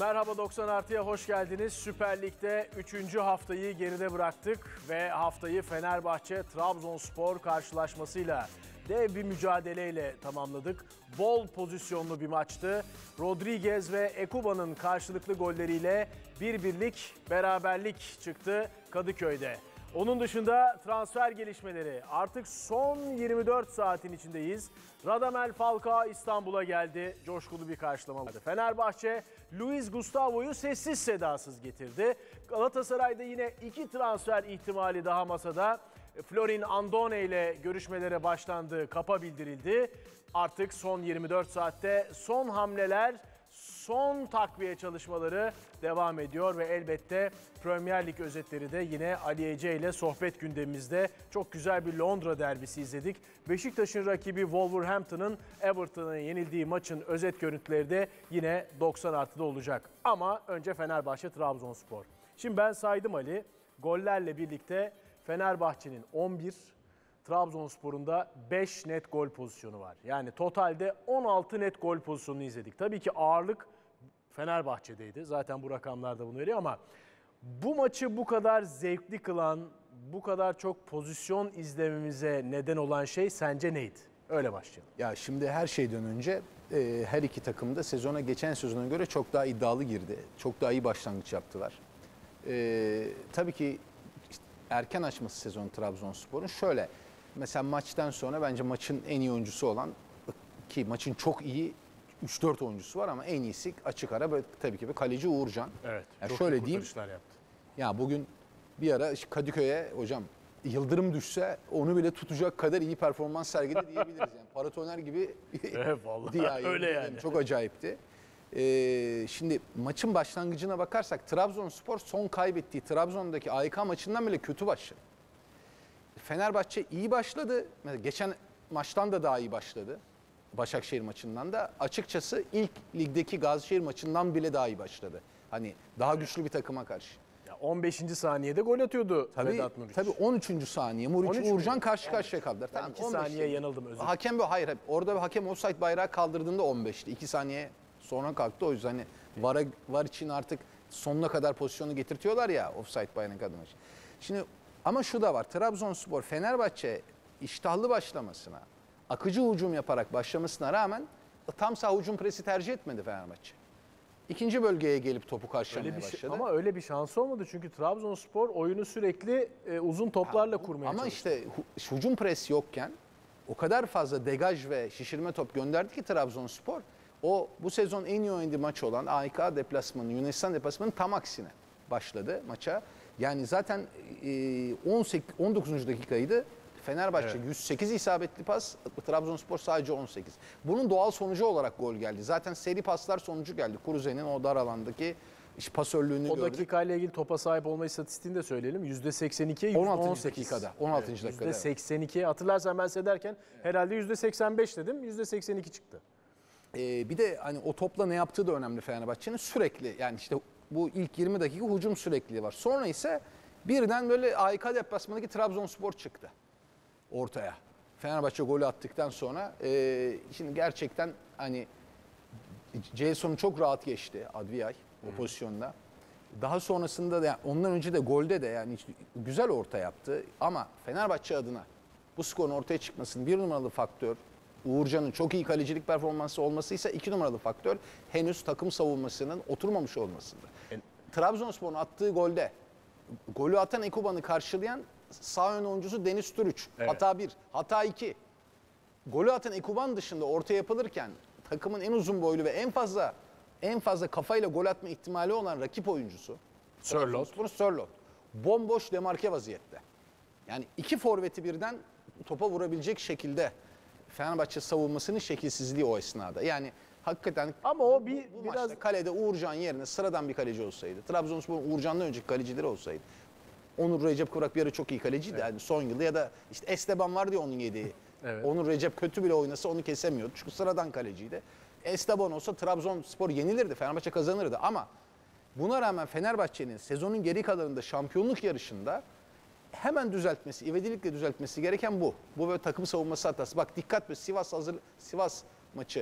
Merhaba 90 artıya hoş geldiniz. Süper Lig'de 3. haftayı geride bıraktık ve haftayı Fenerbahçe-Trabzonspor karşılaşmasıyla dev bir mücadeleyle tamamladık. Bol pozisyonlu bir maçtı. Rodriguez ve Ekuba'nın karşılıklı golleriyle 1-1'lik beraberlik çıktı Kadıköy'de. Onun dışında transfer gelişmeleri, artık son 24 saatin içindeyiz. Radamel Falcao İstanbul'a geldi. Coşkulu bir karşılama vardı. Fenerbahçe, Luis Gustavo'yu sessiz sedasız getirdi. Galatasaray'da yine 2 transfer ihtimali daha masada. Florin Andone ile görüşmelere başlandığı kapa bildirildi. Artık son 24 saatte son hamleler, son takviye çalışmaları devam ediyor ve elbette Premier Lig özetleri de yine Ali Ece ile sohbet gündemimizde. Çok güzel bir Londra derbisi izledik. Beşiktaş'ın rakibi Wolverhampton'ın Everton'a yenildiği maçın özet görüntüleri de yine 90 artıda olacak. Ama önce Fenerbahçe-Trabzonspor. Şimdi ben saydım Ali, gollerle birlikte Fenerbahçe'nin 11, Trabzonspor'un da 5 net gol pozisyonu var. Yani totalde 16 net gol pozisyonunu izledik. Tabii ki ağırlık Fenerbahçe'deydi. Zaten bu rakamlar da bunu veriyor ama bu maçı bu kadar zevkli kılan, bu kadar çok pozisyon izlememize neden olan şey sence neydi? Öyle başlayalım. Ya şimdi her şeyden önce her iki takım da sezona geçen sezona göre çok daha iddialı girdi. Çok daha iyi başlangıç yaptılar. Tabii ki işte erken açması sezonu Trabzonspor'un şöyle. Mesela maçtan sonra bence maçın en iyi oyuncusu olan, ki maçın çok iyi 3-4 oyuncusu var ama en iyisi açık ara tabii ki bir kaleci Uğurcan. Evet. Yani çok şöyle iyi diyeyim. yaptı. Ya bugün bir ara Kadıköy'e hocam yıldırım düşse onu bile tutacak kadar iyi performans sergiledi diyebiliriz. Yani paratoner gibi Evet vallahi diye öyle yani. Çok acayipti. Şimdi maçın başlangıcına bakarsak Trabzonspor son kaybettiği Trabzon'daki AYK maçından bile kötü başladı. Fenerbahçe iyi başladı. Mesela geçen maçtan da daha iyi başladı. Başakşehir maçından da. Açıkçası ilk ligdeki Gazişehir maçından bile daha iyi başladı. Hani daha güçlü bir takıma karşı. Ya 15. saniyede gol atıyordu Vedat Muriç. Tabii 13. saniye Muriç 13 Uğurcan karşı karşıya kaldılar. Ben 2 saniye yanıldım özür dilerim. Hakem hayır orada bir hakem offside bayrağı kaldırdığında 15'ti. 2 saniye sonra kalktı. O yüzden hani VAR için artık sonuna kadar pozisyonu getirtiyorlar ya offside bayrağına kadar. Şimdi ama şu da var. Trabzonspor Fenerbahçe iştahlı başlamasına, akıcı hücum yaparak başlamasına rağmen tam saha hücum presi tercih etmedi Fenerbahçe. İkinci bölgeye gelip topu karşılamaya başladı. Ama öyle bir şansı olmadı çünkü Trabzonspor oyunu sürekli uzun toplarla kurmaya çalıştı. Ama işte hücum pres yokken o kadar fazla degaj ve şişirme top gönderdi ki Trabzonspor. Bu sezon en iyi oynadığı maç olan AYK deplasmanı, Yunanistan deplasmanı tam aksine başladı maça. Yani zaten 19. dakikaydı. Fenerbahçe 108 isabetli pas, Trabzonspor sadece 18. Bunun doğal sonucu olarak gol geldi. Zaten seri paslar sonucu geldi. Kuruze'nin o dar alandaki pasörlüğünü gördük. O dakikayla ilgili topa sahip olma istatistiğini de söyleyelim. %82'ye %18. 16. dakikada. 16. dakikada. %82. Hatırlarsan ben size herhalde %85 dedim. %82 çıktı. Bir de hani o topla ne yaptığı da önemli Fenerbahçe'nin. Sürekli yani işte bu ilk 20 dakika hücum sürekliliği var. Sonra ise birden böyle AYK deplasmanındaki Trabzonspor çıktı ortaya. Fenerbahçe golü attıktan sonra şimdi gerçekten hani Jason'u çok rahat geçti Adviyay o pozisyonda. Daha sonrasında da yani ondan önce de golde de yani güzel orta yaptı ama Fenerbahçe adına bu skorun ortaya çıkmasının bir numaralı faktör Uğurcan'ın çok iyi kalecilik performansı olmasıysa 2 numaralı faktör henüz takım savunmasının oturmamış olmasında. Trabzonspor'un attığı golde golü atan Ekuba'nı karşılayan sağ ön oyuncusu Deniz Türüç. Evet. Hata 1, hata 2. Golü atan Ekuban dışında orta yapılırken takımın en uzun boylu ve en fazla kafayla gol atma ihtimali olan rakip oyuncusu Sörloth. Bomboş demarke vaziyette. Yani iki forveti birden topa vurabilecek şekilde Fenerbahçe savunmasının şekilsizliği o esnada. Yani hakikaten ama o bu maçta kalede Uğurcan yerine sıradan bir kaleci olsaydı, Trabzonspor'un Uğurcan'dan önceki kalecileri olsaydı. Onur Recep Kıvrak bir ara çok iyi kaleciydi yani son yılda ya da işte Esteban vardı ya onun yediği. Evet. Onur Recep kötü bile oynasa onu kesemiyordu çünkü sıradan kaleciydi. Esteban olsa Trabzonspor yenilirdi, Fenerbahçe kazanırdı ama buna rağmen Fenerbahçe'nin sezonun geri kalanında şampiyonluk yarışında hemen düzeltmesi, ivedilikle düzeltmesi gereken bu. Bu böyle takım savunması hatası. Bak dikkat be Sivas maçı.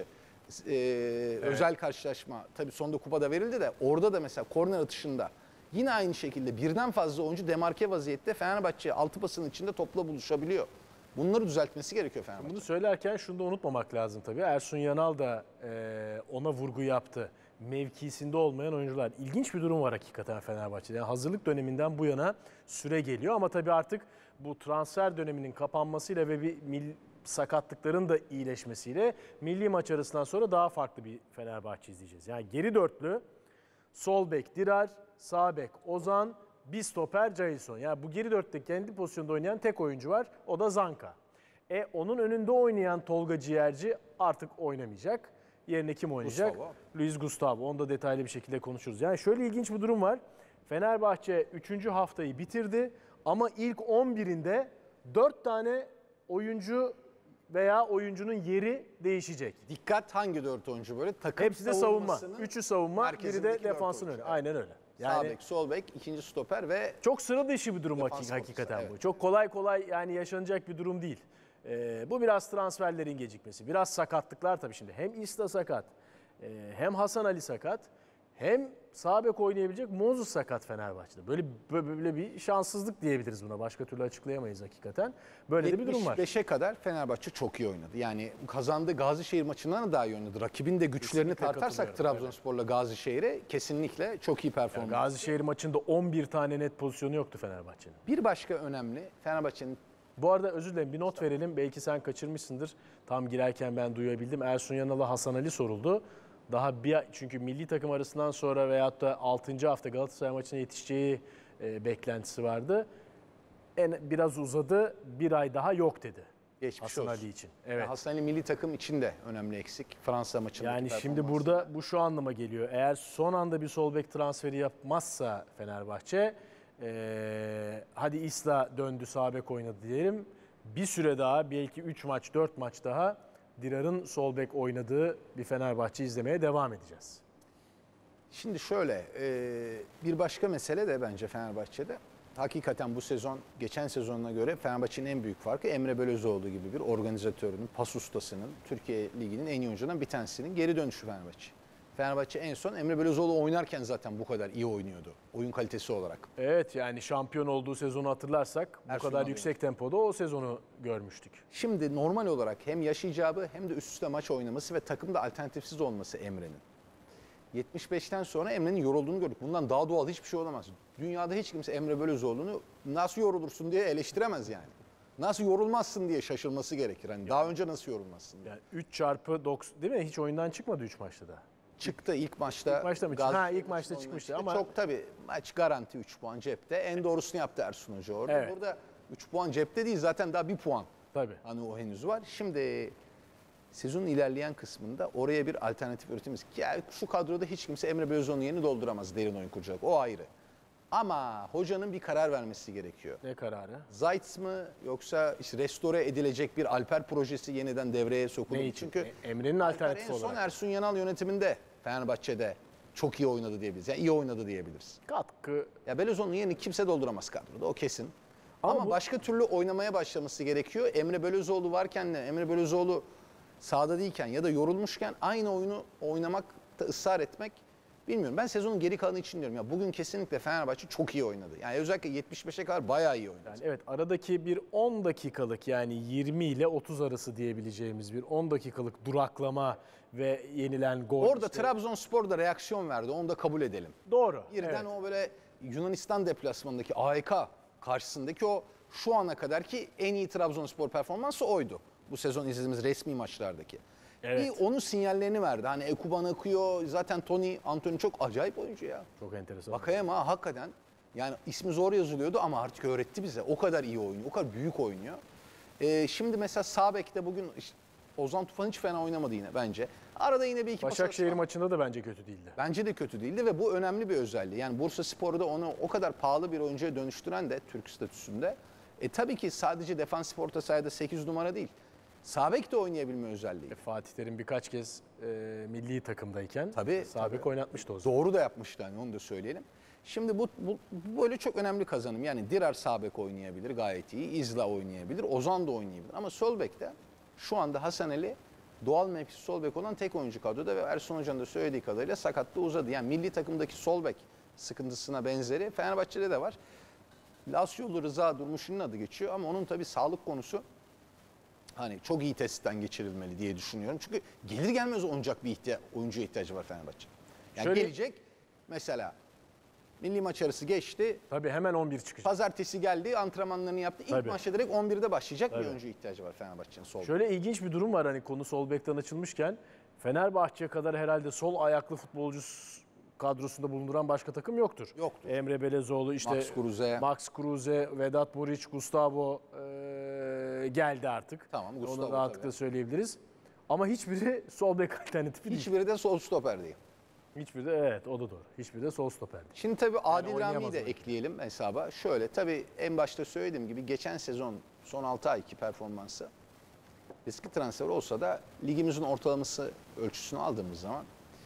özel karşılaşma. Tabii sonunda kupada verildi de orada da mesela korner atışında yine aynı şekilde birden fazla oyuncu demarke vaziyette Fenerbahçe altı pasının içinde topla buluşabiliyor. Bunları düzeltmesi gerekiyor Fenerbahçe. Bunu söylerken şunu da unutmamak lazım tabii. Ersun Yanal da ona vurgu yaptı. Mevkisinde olmayan oyuncular. İlginç bir durum var hakikaten Fenerbahçe'de. Yani hazırlık döneminden bu yana süre geliyor ama tabii artık bu transfer döneminin kapanmasıyla ve bir sakatlıkların da iyileşmesiyle milli maç arasından sonra daha farklı bir Fenerbahçe izleyeceğiz. Yani geri dörtlü, sol bek Dirar, sağ bek Ozan, bir stoper Jailson. Yani bu geri dörtte kendi pozisyonda oynayan tek oyuncu var. O da Zanka. Onun önünde oynayan Tolga Ciğerci artık oynamayacak. Yerine kim oynayacak? Gustavo. Luis Gustavo. Onu da detaylı bir şekilde konuşuruz. Yani şöyle ilginç bir durum var. Fenerbahçe 3. haftayı bitirdi ama ilk 11'inde 4 tane oyuncu veya oyuncunun yeri değişecek. Dikkat hangi 4 oyuncu böyle? Takım Hepsi de savunma. savunmasının 3'ü savunma, biri de merkezindeki dört defansın oyuncu. önü. Aynen öyle. Sağ Yani bek, sol bek, ikinci stoper ve çok sıra dışı bir durum defans hakikaten ortası, bu. evet. Çok kolay kolay yani yaşanacak bir durum değil. Bu biraz transferlerin gecikmesi, biraz sakatlıklar tabii şimdi. Hem Isla sakat, hem Hasan Ali sakat, hem sağ bek oynayabilecek Moses sakat Fenerbahçe'de. Böyle bir şanssızlık diyebiliriz buna. Başka türlü açıklayamayız hakikaten. Böyle de bir durum var. 75'e kadar Fenerbahçe çok iyi oynadı. Yani kazandığı Gazişehir maçından da daha iyi oynadı. Rakibin de güçlerini Kesinlikle tartarsak katılıyorum, Trabzonspor'la Gazişehir'e kesinlikle çok iyi performans. Gazişehir maçında 11 tane net pozisyonu yoktu Fenerbahçe'nin. Bir başka önemli Fenerbahçe'nin Bu arada özür dilerim bir not verelim. Belki sen kaçırmışsındır. Tam girerken ben duyabildim. Ersun Yanal'a Hasan Ali soruldu. Çünkü milli takım arasından sonra veyahut da 6. hafta Galatasaray maçına yetişeceği beklentisi vardı. Biraz uzadı. Bir ay daha yok dedi. geçmiş Hasan olsun. Ali için. Evet. Hasan Ali milli takım için de önemli eksik. Fransa maçındaki Yani şimdi performansı. burada bu şu anlama geliyor. Eğer son anda bir sol bek transferi yapmazsa Fenerbahçe, hadi Isla döndü sağ bek oynadı diyelim. Bir süre daha belki 3 maç 4 maç daha Dirar'ın sol bek oynadığı bir Fenerbahçe izlemeye devam edeceğiz. Şimdi şöyle bir başka mesele de bence Fenerbahçe'de. Hakikaten bu sezon geçen sezonuna göre Fenerbahçe'nin en büyük farkı Emre Belözoğlu gibi bir organizatörünün, pas ustasının, Türkiye Ligi'nin en iyi oyuncularından bir tanesinin geri dönüşü Fenerbahçe. Fenerbahçe en son Emre Belözoğlu oynarken zaten bu kadar iyi oynuyordu oyun kalitesi olarak. Evet yani şampiyon olduğu sezonu hatırlarsak bu Ersun kadar Yanal. yüksek tempoda o sezonu görmüştük. Şimdi normal olarak hem yaş icabı hem de üst üste maç oynaması ve takımda alternatifsiz olması Emre'nin. 75'ten sonra Emre'nin yorulduğunu gördük. Bundan daha doğal hiçbir şey olamaz. Dünyada hiç kimse Emre Belözoğlu'nu nasıl yorulursun diye eleştiremez yani. Nasıl yorulmazsın diye şaşırması gerekir. Hani daha önce nasıl yorulmazsın diye. Yani 3x90 değil mi? Hiç oyundan çıkmadı 3 maçta da. Çıktı ilk maçta. İlk maçta mı? İlk maçta çıkmıştı ama Çok tabii maç garanti 3 puan cepte. En doğrusunu yaptı Ersun Hoca orada. Evet. Burada 3 puan cepte değil zaten daha 1 puan. tabii. Hani o henüz var. Şimdi sezonun ilerleyen kısmında oraya bir alternatif üretimiz. Yani şu kadroda hiç kimse Emre Belözoğlu'nun yerini dolduramaz derin oyun kuracak. O ayrı. Ama hocanın bir karar vermesi gerekiyor. Ne kararı? Zayt mı yoksa işte restore edilecek bir Alper projesi yeniden devreye sokulur Ne mu? için? Çünkü Emre'nin Alper alternatifi en son olarak. Ersun Yanal yönetiminde Fenerbahçe'de çok iyi oynadı diyebiliriz. Yani iyi oynadı diyebiliriz. Katkı. Ya Belözoğlu'nun yerini kimse dolduramaz kadroda o kesin. Ama bu- başka türlü oynamaya başlaması gerekiyor. Emre Belözoğlu varken de Emre Belözoğlu sahada değilken ya da yorulmuşken aynı oyunu oynamakta ısrar etmek bilmiyorum. Ben sezonun geri kalanı için diyorum. Ya bugün kesinlikle Fenerbahçe çok iyi oynadı. Yani özellikle 75'e kadar bayağı iyi oynadı. Yani evet aradaki bir 10 dakikalık yani 20 ile 30 arası diyebileceğimiz bir 10 dakikalık duraklama ve yenilen gol. Orada işte. Trabzonspor da reaksiyon verdi. Onu da kabul edelim. Doğru. Birden evet. o böyle Yunanistan deplasmanındaki AEK karşısındaki o şu ana kadarki en iyi Trabzonspor performansı oydu. Bu sezon izlediğimiz resmi maçlardaki. Evet. Bir onun sinyallerini verdi. Hani Ekuban akıyor. Zaten Anthony çok acayip oyuncu ya. Çok enteresan. Vakayeme hakikaten yani ismi zor yazılıyordu ama artık öğretti bize. O kadar iyi oynuyor. O kadar büyük oynuyor. Şimdi mesela sağ bekte bugün işte Ozan Tufan hiç fena oynamadı yine bence. Arada yine bir iki pas Başakşehir arası var. maçında da bence kötü değildi. Bence de kötü değildi ve bu önemli bir özelliği. Yani Bursaspor'da onu o kadar pahalı bir oyuncuya dönüştüren de Türk statüsünde. Tabii ki sadece defansif orta sahada 8 numara değil. Sağ bek de oynayabilme özelliği. Fatih Terim birkaç kez milli takımdayken Tabii, sağ bek tabii. oynatmıştı o zaman. Doğru da yapmıştı hani onu da söyleyelim. Şimdi bu böyle çok önemli kazanım. Yani Dirar sağ bek oynayabilir gayet iyi. İzla oynayabilir. Ozan da oynayabilir. Ama sol bekte şu anda Hasan Ali doğal mevkisi sol bek olan tek oyuncu kadroda ve Ersun Hoca'nın da söylediği kadarıyla sakatlığı uzadı. Yani milli takımdaki sol bek sıkıntısına benzeri Fenerbahçe'de de var. Lasyolu Rıza Durmuş'un adı geçiyor ama onun tabii sağlık konusu hani çok iyi testten geçirilmeli diye düşünüyorum. Çünkü gelir gelmez oynayacak bir oyuncuya ihtiyacı var Fenerbahçe. Yani Şöyle, gelecek mesela milli maç arası geçti. tabii hemen 11 çıkacak. Pazartesi geldi, antrenmanlarını yaptı. İlk Tabii. maçta direkt 11'de başlayacak Tabii. bir oyuncuya ihtiyacı var Fenerbahçe'nin sol. Şöyle ilginç bir durum var, hani konu sol bekten açılmışken Fenerbahçe kadar herhalde sol ayaklı futbolcu kadrosunda bulunduran başka takım yoktur. Yoktur. Emre Belezoğlu, işte Max Kruse. Vedat Muriç, Gustavo geldi artık. Tamam, Gustavo Onu rahatlıkla tabii. söyleyebiliriz. Ama hiçbiri sol bek alternatifi değil. Hiçbiri de sol stoper değil. Hiçbiri de, evet, o da doğru. Hiçbiri de sol stoper değil. Şimdi tabii Adil Rami'yi oynayamaz de oyuncu. ekleyelim hesaba. Şöyle tabii en başta söylediğim gibi geçen sezon son 6 ayki performansı riskli transfer olsa da ligimizin ortalaması ölçüsünü aldığımız zaman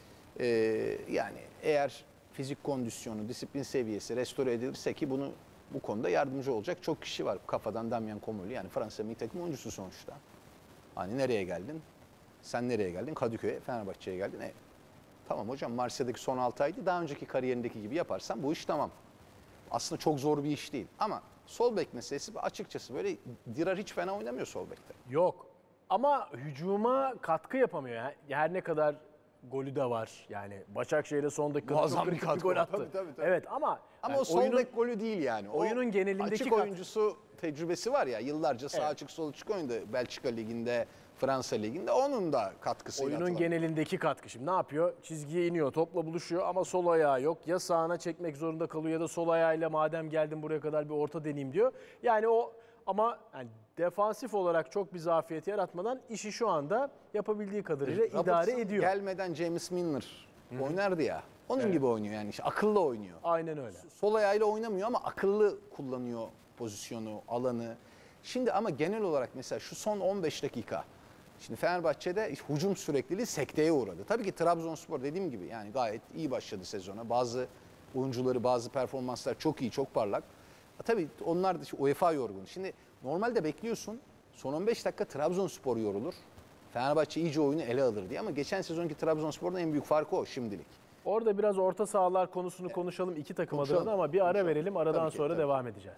yani eğer fizik kondisyonu, disiplin seviyesi restore edilirse ki bu konuda yardımcı olacak çok kişi var. Kafadan Damien Comolli, yani Fransa milli takım oyuncusu sonuçta. Hani nereye geldin? Sen nereye geldin? Kadıköy'e, Fenerbahçe'ye geldin. Tamam hocam, Marsilya'daki son 6 aydı. Daha önceki kariyerindeki gibi yaparsan bu iş tamam. Aslında çok zor bir iş değil. Ama sol bek meselesi açıkçası böyle Dirar hiç fena oynamıyor sol bekte. Yok. Ama hücuma katkı yapamıyor. Her ne kadar golü de var. Yani Başakşehir'e son dakikada Muazzam çok bir kritik katkı gol var. attı. Tabii. Evet ama yani O sol bek golü değil yani. oyunun genelindeki açık oyuncusu tecrübesi var ya, yıllarca sağ açık sol açık oynadı. Belçika Ligi'nde, Fransa Ligi'nde, onun da katkısıyla oyunun atılan. genelindeki katkı. Şimdi ne yapıyor? Çizgiye iniyor, topla buluşuyor ama sol ayağı yok. Ya sağına çekmek zorunda kalıyor ya da sol ayağıyla madem geldim buraya kadar bir orta deneyeyim diyor. Yani ama yani defansif olarak çok bir zafiyet yaratmadan işi şu anda yapabildiği kadarıyla idare Robertson ediyor. gelmeden James Milner oynardı ya. Onun gibi oynuyor yani, işte akıllı oynuyor. Aynen öyle. Sol ayağıyla oynamıyor ama akıllı kullanıyor pozisyonu, alanı. Şimdi ama genel olarak mesela şu son 15 dakika. Şimdi Fenerbahçe'de hücum sürekliliği sekteye uğradı. Tabii ki Trabzonspor dediğim gibi yani gayet iyi başladı sezona. Bazı oyuncuları, bazı performanslar çok iyi, çok parlak. Tabii onlar da UEFA yorgun. Şimdi normalde bekliyorsun son 15 dakika Trabzonspor yorulur. Fenerbahçe iyice oyunu ele alır diye, ama geçen sezonki Trabzonspor'un en büyük farkı o şimdilik. Orada biraz orta sahalar konusunu konuşalım iki takım Konuşalım, adına ama bir ara konuşalım. verelim. Aradan Tabii ki, sonra tabii. devam edeceğiz.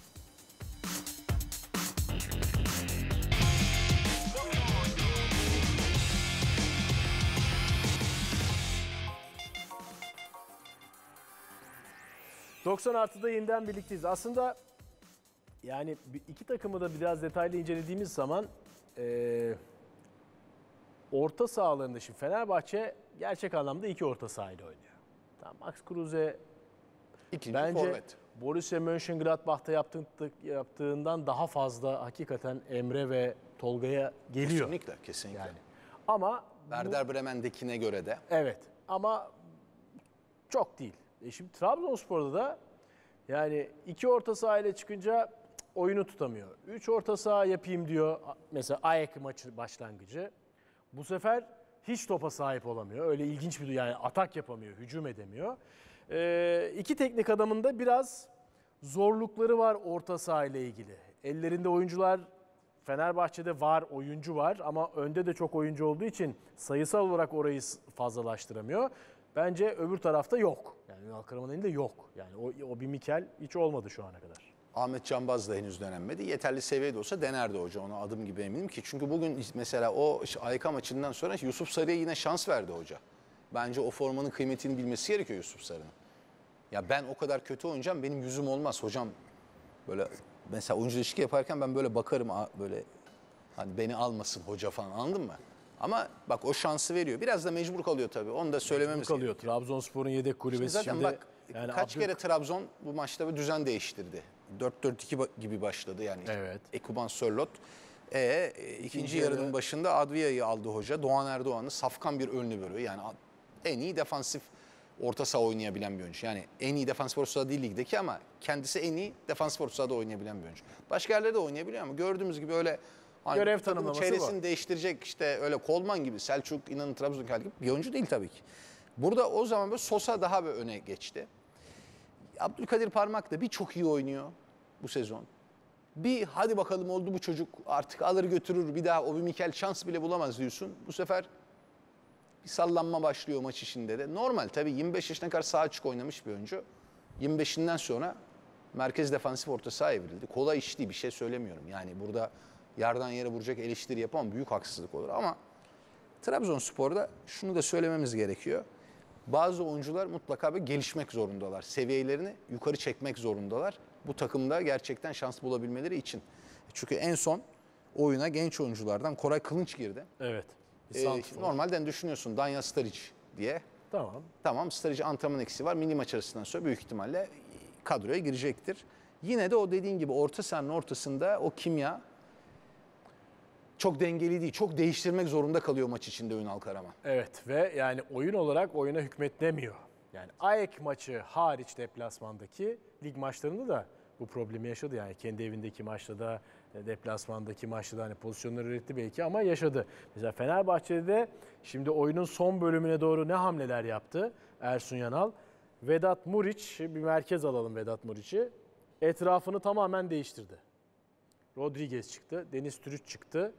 ...90+'da yeniden birlikteyiz. Aslında yani iki takımı da biraz detaylı incelediğimiz zaman... orta sahalarında şimdi Fenerbahçe gerçek anlamda iki orta sahayla oynuyor. Tamam, Max Kruse İkinci bence forvet. Borussia Mönchengladbach'ta yaptığından daha fazla hakikaten Emre ve Tolga'ya geliyor. Kesinlikle. Yani. Ama Werder Bremen'dekine göre de. evet, ama çok değil. Şimdi Trabzonspor'da da yani iki orta sahayla çıkınca oyunu tutamıyor. Üç orta saha yapayım diyor. Mesela AEK maçı başlangıcı. Bu sefer hiç topa sahip olamıyor. Öyle ilginç bir, yani atak yapamıyor, hücum edemiyor. İki teknik adamın da biraz zorlukları var orta saha ile ilgili. Ellerinde oyuncular, Fenerbahçe'de var, oyuncu var ama önde de çok oyuncu olduğu için sayısal olarak orayı fazlalaştıramıyor. Bence öbür tarafta yok. Yani Ünal Karaman'ın elinde yok. Yani o bir Mikel hiç olmadı şu ana kadar. Ahmet Canbaz da henüz denenmedi. Yeterli seviyede olsa denerdi hoca, ona adım gibi eminim ki. Çünkü bugün mesela o AYK maçından sonra Yusuf Sarı'ya yine şans verdi hoca. Bence o formanın kıymetini bilmesi gerekiyor Yusuf Sarı'nın. Ya ben o kadar kötü oynayacağım, benim yüzüm olmaz hocam. Böyle mesela oyuncu ilişki yaparken ben böyle bakarım, böyle hani beni almasın hoca falan, anladın mı? Ama bak o şansı veriyor. Biraz da mecbur kalıyor tabii. Onu da söylememiz Kalıyor. Trabzonspor'un yedek kulübesi zaten şimdi. bak kaç kere Trabzon bu maçta bir düzen değiştirdi. 4-4-2 gibi başladı yani. Evet. Ekuban Sörloth. İkinci yarının başında Advia'yı aldı hoca. Doğan Erdoğan'ı safkan bir önlü bölüyor. Yani en iyi defansif orta saha oynayabilen bir oyuncu. Yani en iyi defansif orta saha değil ligdeki ama kendisi en iyi defansif orta sahada oynayabilen bir oyuncu. Başka yerlerde de oynayabiliyor ama gördüğümüz gibi öyle hani görev takımın tanımlaması çevresini bu. değiştirecek, işte öyle Kolman gibi, Selçuk İnan'ın Trabzon'daki gibi bir oyuncu değil tabii ki. Burada o zaman böyle Sosa daha bir öne geçti. Abdülkadir Parmak da birçok iyi oynuyor bu sezon. Bir hadi bakalım oldu bu çocuk artık alır götürür bir daha o bir Mikel şans bile bulamaz diyorsun. Bu sefer bir sallanma başlıyor maç içinde de. Normal tabii 25 yaşına kadar sağ açık oynamış bir oyuncu. 25'inden sonra merkez defansif orta saha evrildi. Kolay iş değil bir şey söylemiyorum. Yani burada yerden yere vuracak eleştiri yapamam büyük haksızlık olur ama Trabzonspor'da şunu da söylememiz gerekiyor. Bazı oyuncular mutlaka bir gelişmek zorundalar. Seviyelerini yukarı çekmek zorundalar. Bu takımda gerçekten şans bulabilmeleri için. Çünkü en son oyuna genç oyunculardan Koray Kılınç girdi. Evet. Normalden düşünüyorsun Danya Staric diye. Tamam. Tamam Staric antrenman eksiği var. Milli maç arasından sonra büyük ihtimalle kadroya girecektir. Yine de o dediğin gibi orta sahanın ortasında o kimya çok dengeli değil. Çok değiştirmek zorunda kalıyor maç içinde Ünal Karaman. Evet ve yani oyun olarak oyuna hükmetmiyor. Yani AEK maçı hariç deplasmandaki lig maçlarında da bu problemi yaşadı. Yani kendi evindeki maçta da deplasmandaki maçta da hani pozisyonları üretti belki ama yaşadı. Mesela Fenerbahçe'de de şimdi oyunun son bölümüne doğru ne hamleler yaptı Ersun Yanal? Vedat Muriç, bir merkez alalım Vedat Muriç'i. Etrafını tamamen değiştirdi. Rodriguez çıktı, Deniz Türüç çıktı.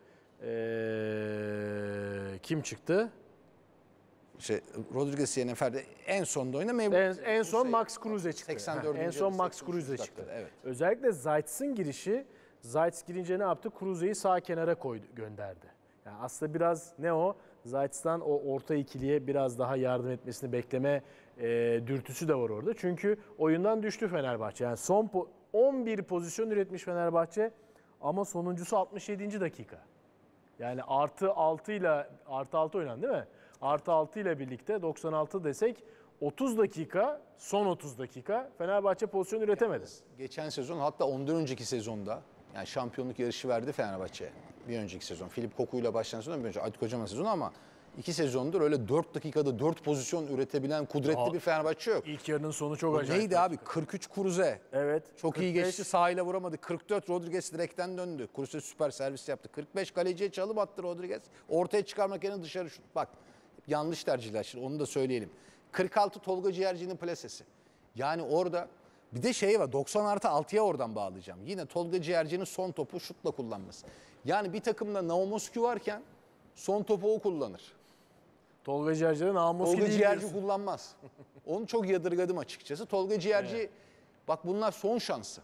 Kim çıktı? Rodriguez yerine Ferdi en sonda oyna En son Max Kruse çıktı. 84. En son Max Kruse çıktı. Evet. Özellikle Zayt'sın girişi, Zayt girince ne yaptı? Kruse'yi sağ kenara koydu, gönderdi. Yani aslında biraz ne o? Zayt'tan o orta ikiliye biraz daha yardım etmesini bekleme dürtüsü de var orada. Çünkü oyundan düştü Fenerbahçe. Yani son 11 pozisyon üretmiş Fenerbahçe ama sonuncusu 67. dakika. Yani artı 6 oynandı değil mi? Artı 6 ile birlikte 96 desek 30 dakika, son 30 dakika Fenerbahçe pozisyon üretemedi. Geçen sezon hatta ondan önceki sezonda yani şampiyonluk yarışı verdi Fenerbahçe. Bir önceki sezon. Filip Koku'yla başlayan sezon bir önce Aykut Kocaman sezonu ama 2 sezondur öyle 4 dakikada 4 pozisyon üretebilen kudretli bir Fenerbahçe yok. İlk yarının sonu çok acayip. Neydi abi? 43 Kruse. Evet. Çok 45. iyi geçti. Sahayla vuramadı. 44 Rodriguez direkten döndü. Kruse süper servis yaptı. 45 kaleciye çalım attı Rodriguez. Ortaya çıkarmak yerine dışarı şut. Bak yanlış tercihler şimdi onu da söyleyelim. 46 Tolga Ciğerci'nin plasesi. Yani orada bir de şey var 90+6'ya oradan bağlayacağım. Yine Tolga Ciğerci'nin son topu şutla kullanması. Yani bir takımda Naumoski varken son topu o kullanır. Tolga Ciğerci'den Naumoski Tolga değil Ciğerci diyorsun. kullanmaz. Onu çok yadırgadım açıkçası. Tolga Ciğerci bak bunlar son şansı.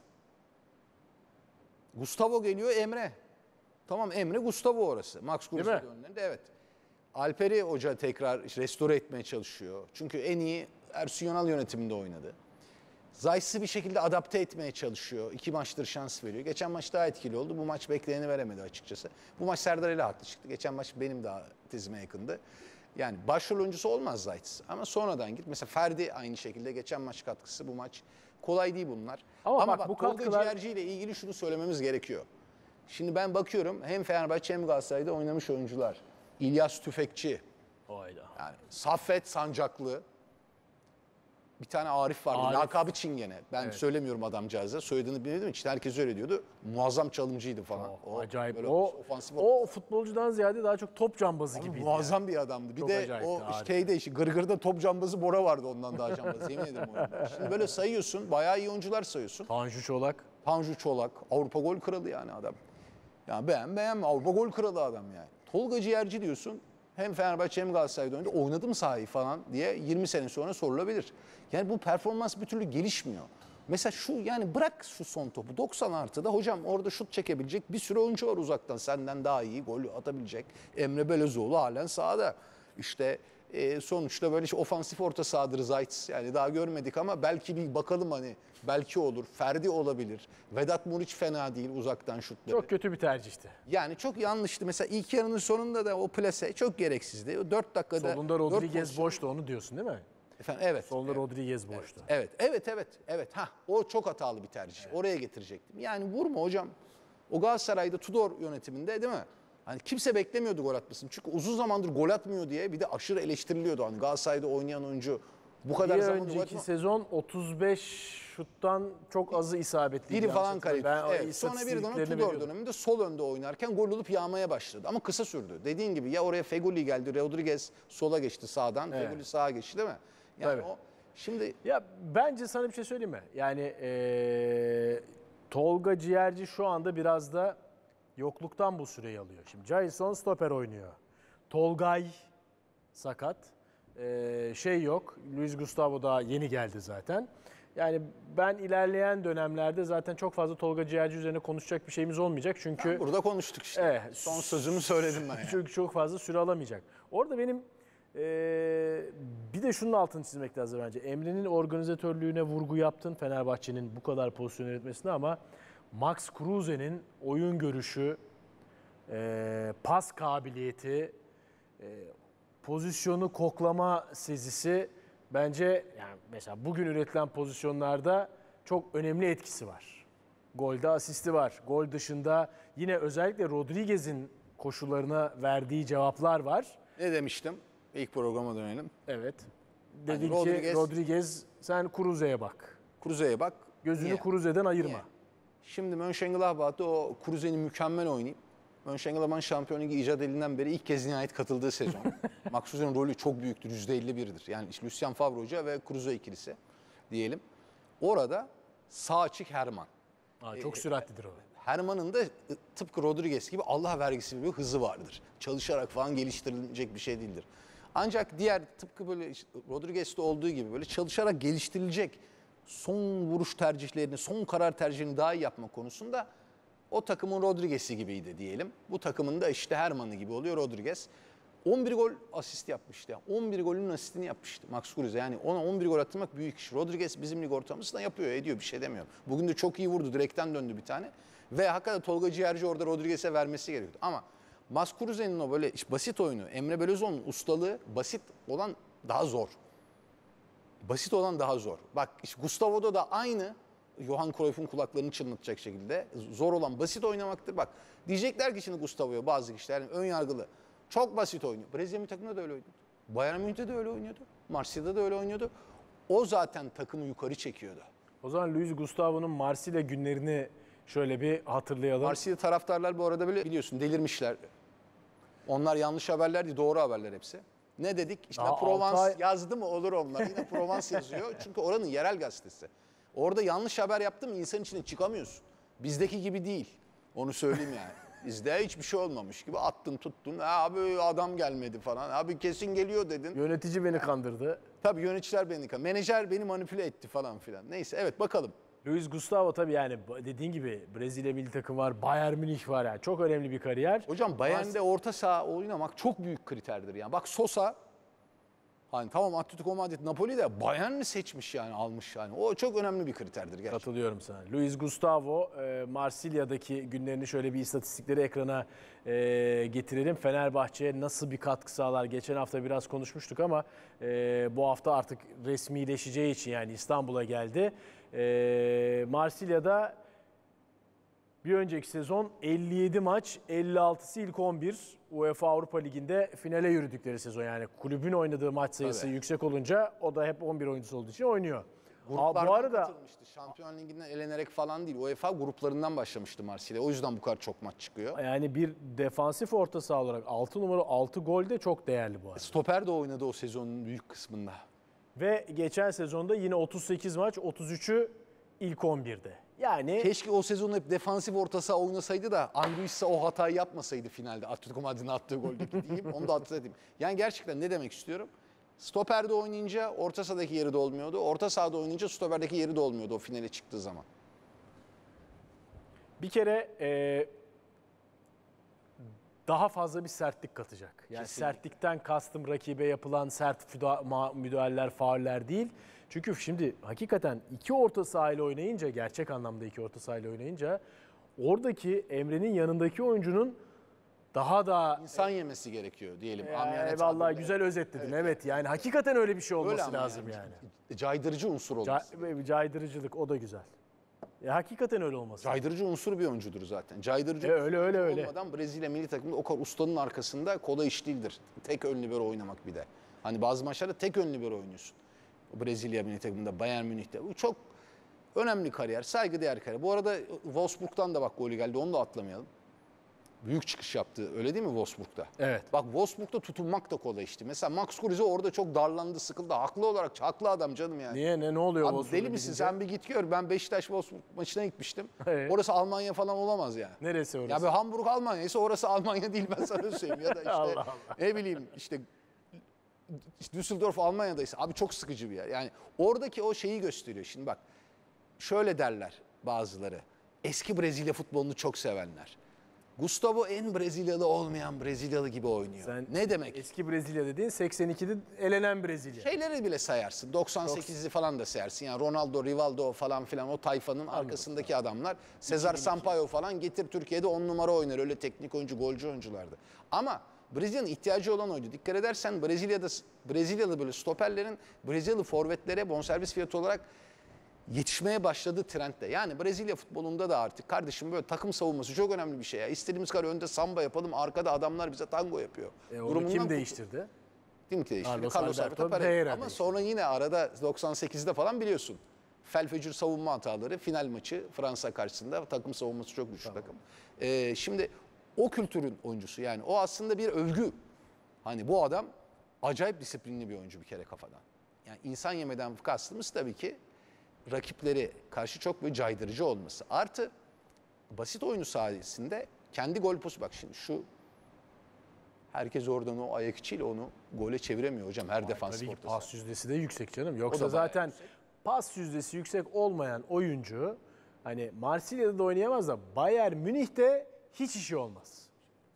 Gustavo geliyor Emre. Tamam Emre Gustavo orası. Max Kruse önlerinde evet. Alper'i hoca tekrar restore etmeye çalışıyor. Çünkü en iyi Ersun Yanal yönetiminde oynadı. Zayt'sı bir şekilde adapte etmeye çalışıyor. 2 maçtır şans veriyor. Geçen maç daha etkili oldu. Bu maç bekleyeni veremedi açıkçası. Bu maç Serdar ile haklı çıktı. Geçen maç benim daha tezime yakındı. Yani başrol oyuncusu olmaz Zayt. Ama sonradan git. Mesela Ferdi aynı şekilde geçen maç katkısı bu maç. Kolay değil bunlar. Ama Ama bak, bu Tolga katkılar... Ciğerci ile ilgili şunu söylememiz gerekiyor. Şimdi ben bakıyorum hem Fenerbahçe hem Galatasaray'da oynamış oyuncular. İlyas Tüfekçi. Hayda. Yani Saffet Sancaklı. Bir tane Arif vardı. Arif. Lakabı Çingene. Ben söylemiyorum adamcağıza. Soyadını bilmediğim için herkes öyle diyordu. Muazzam çalımcıydı falan. Acayip. Ofansif O futbolcudan ziyade daha çok top cambazı gibiydi. muazzam bir adamdı. Bir Çok de acayipti, o harika. şeyde işte Gırgır'da top cambazı Bora vardı ondan daha cambazı. Yemin ederim oyunda. Şimdi böyle sayıyorsun. Bayağı iyi oyuncular sayıyorsun. Tanju Çolak. Tanju Çolak. Avrupa gol kralı yani adam. Yani beğenme Avrupa gol kralı adam yani. Tolga Ciğerci diyorsun. Hem Fenerbahçe hem Galatasaray'da oynadı. Oynadı mı sahayı falan diye 20 sene sonra sorulabilir. Yani bu performans bir türlü gelişmiyor. Mesela şu yani bırak şu son topu 90+da hocam orada şut çekebilecek bir sürü oyuncu var uzaktan. Senden daha iyi gol atabilecek. Emre Belözoğlu halen sahada. İşte sonuçta böyle ofansif orta sahadır Zayt. Yani daha görmedik ama belki bir bakalım hani belki olur. Ferdi olabilir. Vedat Muriç fena değil uzaktan şutları. Çok kötü bir tercihti. Yani çok yanlıştı. Mesela ilk yarının sonunda da o plase çok gereksizdi. O 4 dakikada... Solunda Rodriguez boştu onu diyorsun değil mi? Efendim, evet. Solunda Rodriguez boştu. Evet. O çok hatalı bir tercih. Evet. Oraya getirecektim. Yani vurma hocam. O Galatasaray'da Tudor yönetiminde değil mi? Hani kimse beklemiyordu gol atmasını. Çünkü uzun zamandır gol atmıyor diye bir de aşırı eleştiriliyordu. Hani Galatasaray'da oynayan oyuncu bu kadar Bir zaman önceki sezon 35 şuttan çok azı isabetli. biri falan kayıp. Evet. Sonra bir istatistiklerini Tudor biliyordum. döneminde sol önde oynarken gol olup yağmaya başladı. Ama kısa sürdü. Dediğin gibi ya oraya Feguli geldi. Rodriguez sola geçti sağdan. Evet. Feguli sağa geçti değil mi? Yani Tabii. o şimdi Ya bence sana bir şey söyleyeyim mi? Yani Tolga Ciğerci şu anda biraz da yokluktan bu süreyi alıyor. Şimdi Jailson stoper oynuyor. Tolgay sakat. Yok. Luis Gustavo da yeni geldi zaten. Yani ben ilerleyen dönemlerde zaten çok fazla Tolga Ciğerci üzerine konuşacak bir şeyimiz olmayacak. Çünkü Burada konuştuk işte. Son sözümü söyledim ben. Yani. Çünkü çok fazla süre alamayacak. Orada benim bir de şunun altını çizmek lazım bence. Emre'nin organizatörlüğüne vurgu yaptın Fenerbahçe'nin bu kadar pozisyon yönetmesine ama Max Kruse'nin oyun görüşü, pas kabiliyeti, pozisyonu koklama sezisi bence yani mesela bugün üretilen pozisyonlarda çok önemli etkisi var. Golde asisti var. Gol dışında yine özellikle Rodriguez'in koşularına verdiği cevaplar var. Ne demiştim? İlk programa dönelim. Evet. Dedin Yani ki Rodriguez sen Kruse'ye bak. Kruse'ye bak. Gözünü Niye? Kruse'den ayırma. Niye? Şimdi Mönchengladbach'ta o Kruse'nin mükemmel oynayıp Mönchengladbach'ın Şampiyon Ligi icat edildiğinden beri ilk kez nihayet katıldığı sezon. Max Kruse'nin rolü çok büyüktür. %51'dir. Yani işte Lucien Favre Hoca ve Kruse ikilisi diyelim. Orada sağ açık Herman. Çok süratlidir o. Herman'ın da tıpkı Rodriguez gibi Allah vergisi bir hızı vardır. Çalışarak falan geliştirilecek bir şey değildir. Ancak diğer tıpkı böyle Rodriguez'te olduğu gibi böyle çalışarak geliştirilecek son vuruş tercihlerini, son karar tercihini daha iyi yapma konusunda o takımın Rodriguez'i gibiydi diyelim. Bu takımın da işte Herman'ı gibi oluyor Rodriguez. 11 gol asist yapmıştı. 11 golün asistini yapmıştı Max Kruse. Yani ona 11 gol attırmak büyük iş. Rodriguez bizim lig ortamımızda yapıyor, ediyor, bir şey demiyorum. Bugün de çok iyi vurdu, direkten döndü bir tane. Ve hakikaten Tolga Ciğerci orada Rodriguez'e vermesi gerekiyordu. Ama Max Kruse'nin o böyle basit oyunu, Emre Belözoğlu'nun ustalığı basit olan daha zor. Basit olan daha zor. Bak işte Gustavo'da da aynı Johan Cruyff'un kulaklarını çınlatacak şekilde zor olan basit oynamaktır. Bak diyecekler ki şimdi Gustavo'ya bazı kişiler yani ön yargılı. Çok basit oynuyor. Brezilya milli takımında da öyle oynuyordu. Bayern Münih'te de öyle oynuyordu. Marsilya'da da öyle oynuyordu. O zaten takımı yukarı çekiyordu. O zaman Luis Gustavo'nun Marsilya günlerini şöyle bir hatırlayalım. Marsilya taraftarlar bu arada böyle biliyorsun delirmişler. Onlar yanlış haberler değil, doğru haberler hepsi. Ne dedik? İşte Provence yazdı mı olur onlar. Yine Provence yazıyor. Çünkü oranın yerel gazetesi. Orada yanlış haber yaptın mı insan içine çıkamıyorsun. Bizdeki gibi değil. Onu söyleyeyim yani. Bizde hiçbir şey olmamış gibi attın tuttun. Abi adam gelmedi falan. Abi kesin geliyor dedin. Yönetici beni kandırdı. Tabii yöneticiler beni kandırdı. Menajer beni manipüle etti falan filan. Neyse evet bakalım. Luis Gustavo tabii yani dediğin gibi Brezilya milli takım var, Bayern Münih var yani çok önemli bir kariyer. Hocam Bayern'de orta saha oynamak çok büyük kriterdir yani. Bak Sosa hani tamam Atletico Madrid, Napoli de Bayern'i seçmiş yani almış yani. O çok önemli bir kriterdir gerçekten. Katılıyorum sana. Luis Gustavo Marsilya'daki günlerini şöyle bir istatistikleri ekrana getirelim. Fenerbahçe'ye nasıl bir katkı sağlar? Geçen hafta biraz konuşmuştuk ama bu hafta artık resmileşeceği için yani İstanbul'a geldi. Marsilya'da bir önceki sezon 57 maç, 56'sı ilk 11 UEFA Avrupa Ligi'nde finale yürüdükleri sezon. Yani kulübün oynadığı maç sayısı yüksek olunca o da hep 11 oyuncusu olduğu için oynuyor. Gruplardan bu arada katılmıştı. Şampiyon Ligi'nden elenerek falan değil. UEFA gruplarından başlamıştı Marsilya. O yüzden bu kadar çok maç çıkıyor. Yani bir defansif orta saha olarak 6 numara 6 gol de çok değerli bu arada. Stoper de oynadı o sezonun büyük kısmında. Ve geçen sezonda yine 38 maç, 33'ü ilk 11'de. Yani keşke o sezon hep defansif orta saha oynasaydı da Andruissa o hatayı yapmasaydı finalde. Atletico Madrid'in attığı goldeki diyeyim. Onu da hatırlatayım. Yani gerçekten ne demek istiyorum? Stoperde oynayınca orta sahadaki yeri de olmuyordu. Orta sahada oynayınca stoperdeki yeri de olmuyordu o finale çıktığı zaman. Bir kere daha fazla bir sertlik katacak. Yani kesinlikle. Sertlikten kastım rakibe yapılan sert müdahaleler, fauller değil. Çünkü şimdi hakikaten iki orta sahayla oynayınca, gerçek anlamda iki orta sahayla oynayınca oradaki Emre'nin yanındaki oyuncunun daha da insan yemesi gerekiyor diyelim. Vallahi güzel özetledin. Evet yani hakikaten öyle bir şey olması lazım yani. Caydırıcı unsur olması. Caydırıcılık o da güzel. Hakikaten öyle olması. Caydırıcı unsur bir oyuncudur zaten. Caydırıcı öyle olmadan Brezilya milli takımında o kadar ustanın arkasında kolay iş değildir. Tek ön libero oynamak bir de. Hani bazı maçlarda tek ön libero oynuyorsun. Brezilya milli takımında, Bayern Münih'te. Bu çok önemli kariyer, saygıdeğer kariyer. Bu arada Wolfsburg'dan da bak golü geldi, onu da atlamayalım. büyük çıkış yaptı. Öyle değil mi Wolfsburg'da? Evet. Bak Wolfsburg'da tutunmak da kolay işte. Mesela Max Kruse orada çok darlandı, sıkıldı. Haklı olarak haklı adam canım yani. Niye? Ne oluyor Abi Wolfsburg'a deli misin gidince? sen, bir git gör. Ben Beşiktaş-Wolfsburg maçına gitmiştim. Evet. Orası Almanya falan olamaz yani. Neresi orası? Ya bir Hamburg Almanya ise orası Almanya değil, ben sana söyleyeyim. Ya da işte Allah Allah. ne bileyim işte Düsseldorf Almanya'daysa abi çok sıkıcı bir yer. Yani oradaki o şeyi gösteriyor. Şimdi bak şöyle derler bazıları. Eski Brezilya futbolunu çok sevenler. Gustavo en Brezilyalı olmayan Brezilyalı gibi oynuyor. Sen ne demek? Eski Brezilya dediğin 82'de elenen Brezilya. Şeyleri bile sayarsın. 98'i falan da sayarsın. Yani Ronaldo, Rivaldo falan filan o tayfanın arkasındaki adamlar. Cesar Sampaio falan getir Türkiye'de 10 numara oynar. Öyle teknik oyuncu, golcü oyunculardı. Ama Brezilya'nın ihtiyacı olan oydu. Dikkat edersen Brezilyalı böyle stoperlerin Brezilyalı forvetlere bonservis fiyatı olarak yetişmeye başladığı trendde. Yani Brezilya futbolunda da artık kardeşim böyle takım savunması çok önemli bir şey ya. İstediğimiz kadar önde samba yapalım, arkada adamlar bize tango yapıyor. Onu kim değiştirdi? Kim değiştirdi? Carlos Alberto Pereira Ama değiştirdi. sonra yine arada 98'de falan biliyorsun. Felfecir savunma hataları, final maçı Fransa karşısında, takım savunması çok güçlü takım. Şimdi o kültürün oyuncusu, yani o aslında bir övgü. Hani bu adam acayip disiplinli bir oyuncu bir kere kafadan. Yani insan yemeden kastımız tabii ki rakipleri karşı çok bir caydırıcı olması. Artı basit oyunu sayesinde kendi gol pozisyonu. Bak şimdi şu herkes oradan o ayak içiyle onu gole çeviremiyor hocam her defans Tabii ki ortası. pas yüzdesi de yüksek canım. Yoksa da bayağı zaten pas yüzdesi yüksek olmayan oyuncu hani Marsilya'da da oynayamaz da Bayern Münih'te hiç işi olmaz.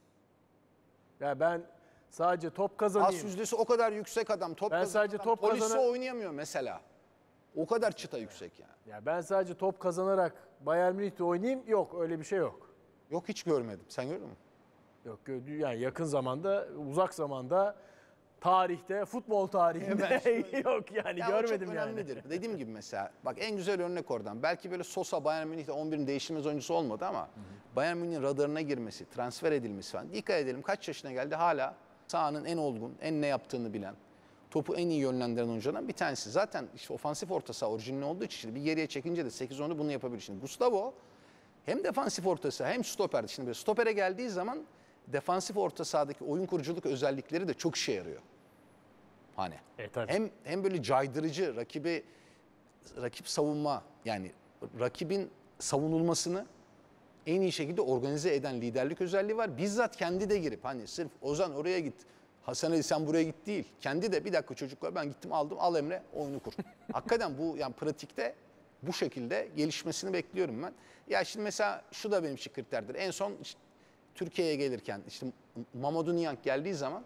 Ya ben sadece top kazanayım. Pas yüzdesi o kadar yüksek adam. Top Ben sadece adam, top polisi kazana- oynayamıyor mesela. O kadar çıta yüksek yani. Ya ben sadece top kazanarak Bayern Münih'te oynayayım. Yok, öyle bir şey yok. Yok hiç görmedim. Sen gördün mü? Yok, yani yakın zamanda, uzak zamanda tarihte, futbol tarihinde yok yani Ya o görmedim çok yani. önemlidir. Dediğim gibi mesela bak en güzel örnek oradan. Belki böyle Sosa Bayern Münih'te 11'in değişilmez oyuncusu olmadı ama Bayern Münih'in radarına girmesi, transfer edilmesi falan. Dikkat edelim kaç yaşına geldi hala sahanın en olgun, en ne yaptığını bilen, topu en iyi yönlendiren oyunculardan bir tanesi. Zaten işte ofansif orta saha orijinali olduğu için şimdi bir geriye çekince de 8-10'u bunu yapabilir. Şimdi Gustavo hem defansif orta saha hem stoper. Şimdi böyle stopere geldiği zaman defansif orta sahadaki oyun kuruculuk özellikleri de çok işe yarıyor. Hani Tabii. hem böyle caydırıcı rakip savunma, yani rakibin savunulmasını en iyi şekilde organize eden liderlik özelliği var. Bizzat kendi de girip hani sırf Ozan oraya git, Hasan Ali sen buraya git değil. Kendi de bir dakika çocuklar ben gittim aldım, al Emre oyunu kur. Hakikaten bu yani pratikte bu şekilde gelişmesini bekliyorum ben. Ya şimdi mesela şu da benim için kriterdir. En son işte Türkiye'ye gelirken işte Mamadou Niang geldiği zaman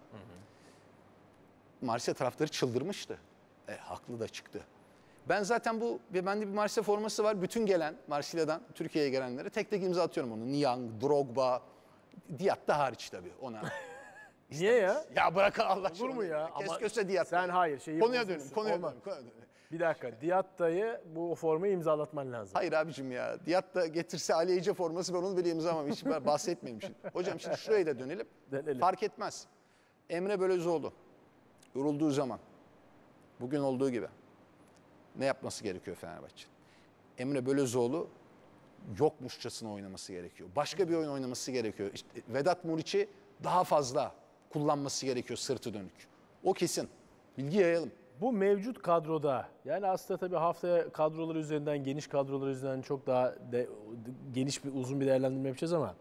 Marsilya taraftarı çıldırmıştı. Haklı da çıktı. Ben zaten bende bir Marsilya forması var. Bütün gelen Marsilya'dan Türkiye'ye gelenlere tek tek imza atıyorum onu. Niang, Drogba, Diat da hariç tabii ona. Niye ya? Ya bırak Allah aşkına. Olur mu ya? Kes Ama köse Diat. sen hayır, şeyi Konuya bozmuşsun. dönün, konuya Olmaz. dönün. Bir dakika, Diatta'yı bu formayı imzalatman lazım. Hayır abicim ya. Diat da getirse Ali Ece forması ben onu bile imzamam. Hiç ben bahsetmeyeyim şimdi. Hocam şimdi şuraya da dönelim. Dönelim. Fark etmez. Emre Belözoğlu yorulduğu zaman bugün olduğu gibi ne yapması gerekiyor Fenerbahçe? Emre Belözoğlu yokmuşçasına oynaması gerekiyor. Başka bir oyun oynaması gerekiyor. İşte Vedat Muriç'i daha fazla kullanması gerekiyor sırtı dönük. O kesin. Bilgi yayalım. Bu mevcut kadroda yani aslında tabii haftaya kadroları üzerinden, geniş kadrolar üzerinden çok daha geniş bir uzun bir değerlendirme yapacağız ama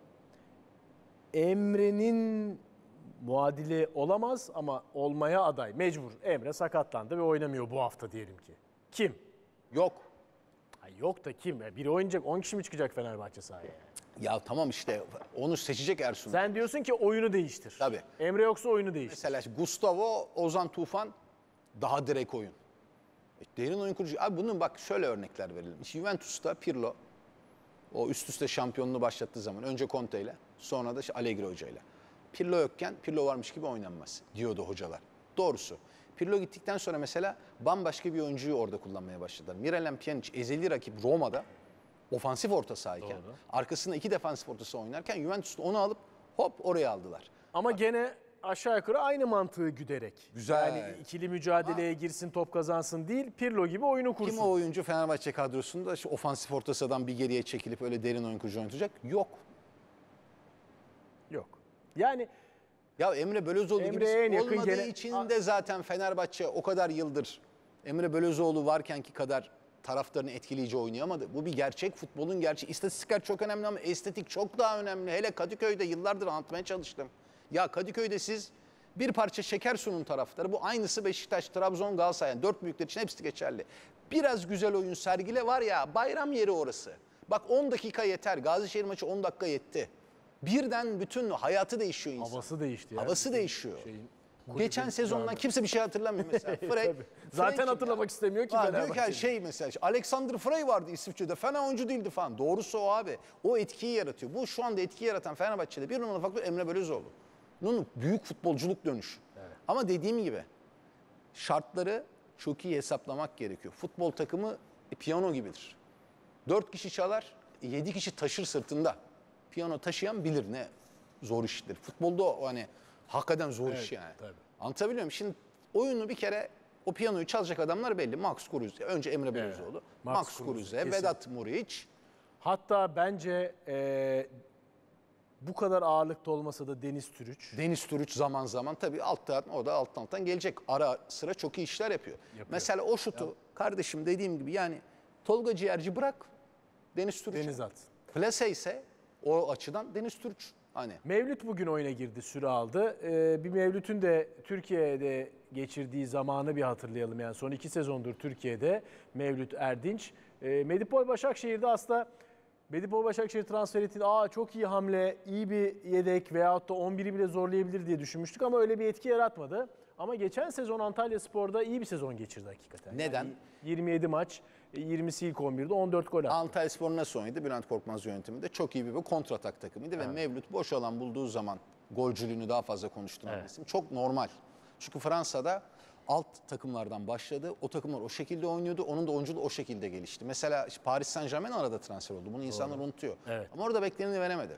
Emre'nin muadili olamaz ama olmaya aday. Mecbur. Emre sakatlandı ve oynamıyor bu hafta diyelim ki. Kim? Yok. Yok da kim? Biri oynayacak. 10 kişi mi çıkacak Fenerbahçe sahaya? Ya tamam işte onu seçecek Ersun. Sen diyorsun ki oyunu değiştir. Tabii. Emre yoksa oyunu değiştir. Mesela Gustavo, Ozan Tufan daha direkt oyun. Derin oyun kurucu. Abi bunun bak şöyle örnekler verelim. İşte Juventus'ta Pirlo o üst üste şampiyonluğu başlattığı zaman önce Conte ile sonra da Allegri Hoca ile. Pirlo yokken Pirlo varmış gibi oynanmaz diyordu hocalar. Doğrusu. Pirlo gittikten sonra mesela bambaşka bir oyuncuyu orada kullanmaya başladılar. Miralem Pjanic ezeli rakip Roma'da ofansif orta sahayken arkasında iki defansif orta saha oynarken Juventus'ta onu alıp hop oraya aldılar. Ama gene aşağı yukarı aynı mantığı güderek. Güzel. Yani ikili mücadeleye girsin, top kazansın değil, Pirlo gibi oyunu kursun. Kim o oyuncu Fenerbahçe kadrosunda şu ofansif orta sahadan bir geriye çekilip öyle derin oyun kurucu oynatacak? Yok. Yok. Yani Ya Emre Belözoğlu Emre'ye en gibi yakın olmadığı için de zaten Fenerbahçe o kadar yıldır Emre Belözoğlu varkenki kadar taraftarını etkileyici oynayamadı. Bu bir gerçek, futbolun gerçeği. İstatistikler çok önemli ama estetik çok daha önemli. Hele Kadıköy'de yıllardır anlatmaya çalıştım. Ya Kadıköy'de siz bir parça şeker sunun taraftarı. Bu aynısı Beşiktaş, Trabzon, Galatasaray. Yani 4 büyükler için hepsi geçerli. Biraz güzel oyun sergile var ya, bayram yeri orası. Bak 10 dakika yeter. Gazişehir maçı 10 dakika yetti. Birden bütün hayatı değişiyor insan. havası değişti. Havası değişiyor. Geçen kulübün sezondan yani. kimse bir şey hatırlamıyor mesela. Tabii. Zaten hatırlamak istemiyor ki Diyor ki Fenerbahçe. şey mesela Alexander Frey vardı İsviçre'de, fena oyuncu değildi falan. Doğrusu o abi. O etkiyi yaratıyor. Bu şu anda etki yaratan Fenerbahçe'de bir numaralı faktör Emre Belözoğlu'nun büyük futbolculuk dönüşü. Evet. Ama dediğim gibi şartları çok iyi hesaplamak gerekiyor. Futbol takımı piyano gibidir. 4 kişi çalar, 7 kişi taşır sırtında. Piyano taşıyan bilir ne zor iştir. Futbolda o hani hakikaten zor iş yani. Tabii. Anlatabiliyor muyum? Şimdi oyunu bir kere o piyanoyu çalacak adamlar belli. Max Kruse, önce Emre Belözoğlu, Max Kruse, Vedat Muriç. Hatta bence bu kadar ağırlıkta olmasa da Deniz Türüç. Deniz Türüç zaman zaman tabii o da alttan gelecek. Ara sıra çok iyi işler yapıyor. Mesela o şutu kardeşim dediğim gibi yani Tolga Ciğerci bırak Deniz Türüç. Deniz at. Plase ise o açıdan Deniz Türüç. Hani Mevlüt bugün oyuna girdi, süre aldı. Bir Mevlüt'ün de Türkiye'de geçirdiği zamanı bir hatırlayalım. Yani son 2 sezondur Türkiye'de Mevlüt Erdinç. Medipol Başakşehir'de aslında Medipol Başakşehir transferi için çok iyi hamle, iyi bir yedek veyahut da 11'i bile zorlayabilir diye düşünmüştük ama öyle bir etki yaratmadı. Ama geçen sezon Antalyaspor'da iyi bir sezon geçirdi hakikaten. neden? Yani 27 maç, 20'si ilk 11'de 14 gol attı. Antalyaspor nasıl oynadı? Bülent Korkmaz yönetiminde çok iyi bir kontratak takımıydı ve Mevlüt boş alan bulduğu zaman golcülüğünü daha fazla konuşturan isim. Çok normal. Çünkü Fransa'da alt takımlardan başladı. O takımlar o şekilde oynuyordu. Onun da oyunculuğu o şekilde gelişti. Mesela Paris Saint-Germain arada transfer oldu. Bunu insanlar unutuyor. Evet. Ama orada bekleneni veremedi.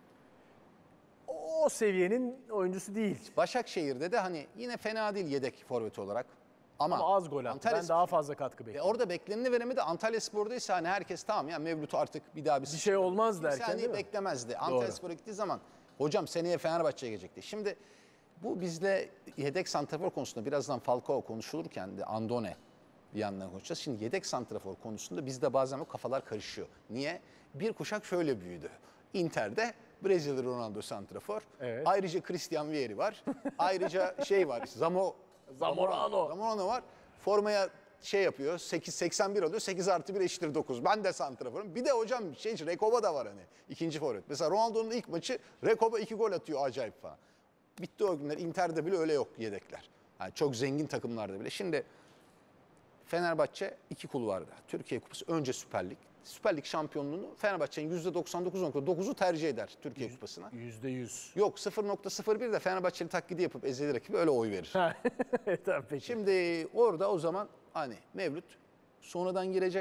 O seviyenin oyuncusu değil. Başakşehir'de de hani yine fena değil yedek forvet olarak. Ama Az gol attı. Ben daha fazla katkı bekliyorum. orada bekleneni veremedi. Antalyaspor'da ise hani herkes tamam ya Mevlüt artık bir daha bir şey olmaz kimse derken hani değil mi? beklemezdi. Antalyaspor'a gittiği zaman hocam seneye Fenerbahçe'ye gelecekti. Şimdi bu bizde yedek santrafor konusunda birazdan Falcao konuşulurken de Andone bir yandan konuşacağız. Şimdi yedek santrafor konusunda bizde bazen o kafalar karışıyor. Niye? Bir kuşak şöyle büyüdü. Inter'de Brezilya Ronaldo santrafor. Evet. Ayrıca Christian Vieri var. Ayrıca şey var. Zamorano var. Formaya şey yapıyor. 81 alıyor. 8+1 eşittir 9. Ben de santraforum. Bir de hocam Rekoba da var hani. İkinci forvet. Mesela Ronaldo'nun ilk maçı Rekoba 2 gol atıyor acayip falan. Bitti o günler. Inter'de bile öyle yok yedekler. Yani çok zengin takımlarda bile. Şimdi Fenerbahçe 2 kulvarda. Türkiye Kupası önce Süper Lig. Süper Lig şampiyonluğunu Fenerbahçe'nin %99.9'u tercih eder Türkiye Kupası'na. %100. Yok 0.01 de Fenerbahçe'nin taklidi yapıp ezeli rakibi öyle oy verir. Tamam, peki. Şimdi orada o zaman hani Mevlüt sonradan girecek.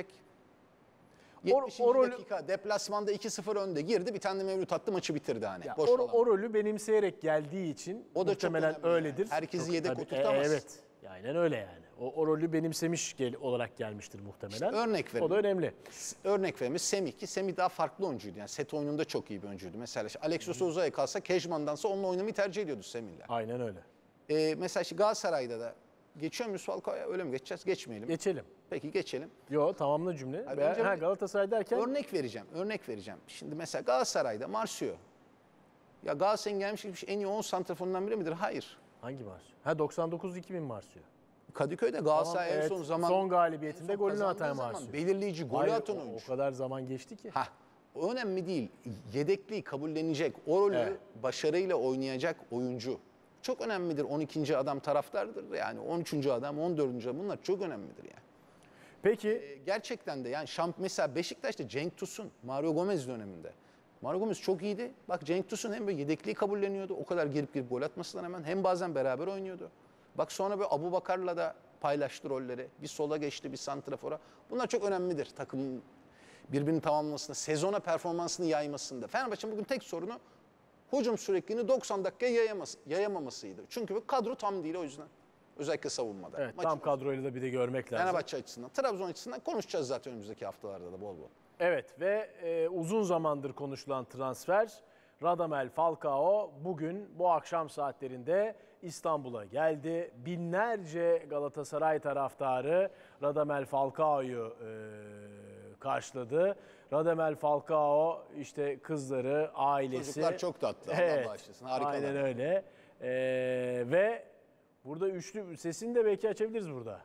70. dakika deplasmanda 2-0 önde girdi. Bir tane de Mevlüt attı maçı bitirdi hani. Ya, Boş o rolü benimseyerek geldiği için O da muhtemelen çok önemli öyledir. yani. Herkesi yedek Tabii, oturtamaz. Evet. Aynen öyle yani. O rolü benimsemiş olarak gelmiştir muhtemelen. Örnek verelim. O da önemli. Örnek vermiş Semih ki Semih daha farklı oyuncuydu. Yani set oyununda çok iyi bir oyuncuydu. Mesela Alexis Souza'ya kalsa Kejman'dansa onunla oynamayı tercih ediyordu Semih'le. Aynen öyle. Mesela Galatasaray'da da geçiyor muyuz Falcao'ya? Öyle mi geçeceğiz? Geçmeyelim. Geçelim. Peki geçelim. Tamamla cümle. önce Galatasaray derken Örnek vereceğim. Şimdi mesela Galatasaray'da Marcio. Ya Galatasaray'ın gelmiş en iyi 10 santraforundan biri midir? Hayır. hangi Marsiyo? 99-2000 Marsiyo. Kadıköy'de Galatasaray Tamam, en evet. son zaman Son galibiyetinde en son golünü atan kazandığı zaman Marsiyo. belirleyici golü Hayır, atan o oyuncu. kadar zaman geçti ki. O önemli değil. Yedekliği kabullenecek, o rolü başarıyla oynayacak oyuncu. Çok önemlidir. 12. adam taraftardır. Yani 13. adam, 14. adam bunlar çok önemlidir yani. Peki Gerçekten de yani mesela Beşiktaş'ta Cenk Tosun, Mario Gomez döneminde. Mario Gomez çok iyiydi. Bak Cenk Tosun hem böyle yedekliği kabulleniyordu. O kadar girip gol atmasına rağmen hem bazen beraber oynuyordu. Bak sonra böyle Abubakar'la da paylaştı rolleri. Bir sola geçti, bir santrafora. Bunlar çok önemlidir takımın birbirini tamamlamasında, sezona performansını yaymasında. Fenerbahçe'nin bugün tek sorunu hücum sürekliliğini 90 dakikaya yayamamasıydı. Çünkü bu kadro tam değil o yüzden. Özellikle savunmada. evet, tam kadroyla da bir de görmek lazım. Fenerbahçe açısından, Trabzon açısından konuşacağız zaten önümüzdeki haftalarda da bol bol. Evet ve uzun zamandır konuşulan transfer Radamel Falcao bugün bu akşam saatlerinde İstanbul'a geldi. Binlerce Galatasaray taraftarı Radamel Falcao'yu karşıladı. Radamel Falcao işte kızları, ailesi. Çocuklar çok tatlı. Evet, Allah bağışlasın. Harikalar. aynen öyle. Ve burada üçlü sesini de belki açabiliriz burada.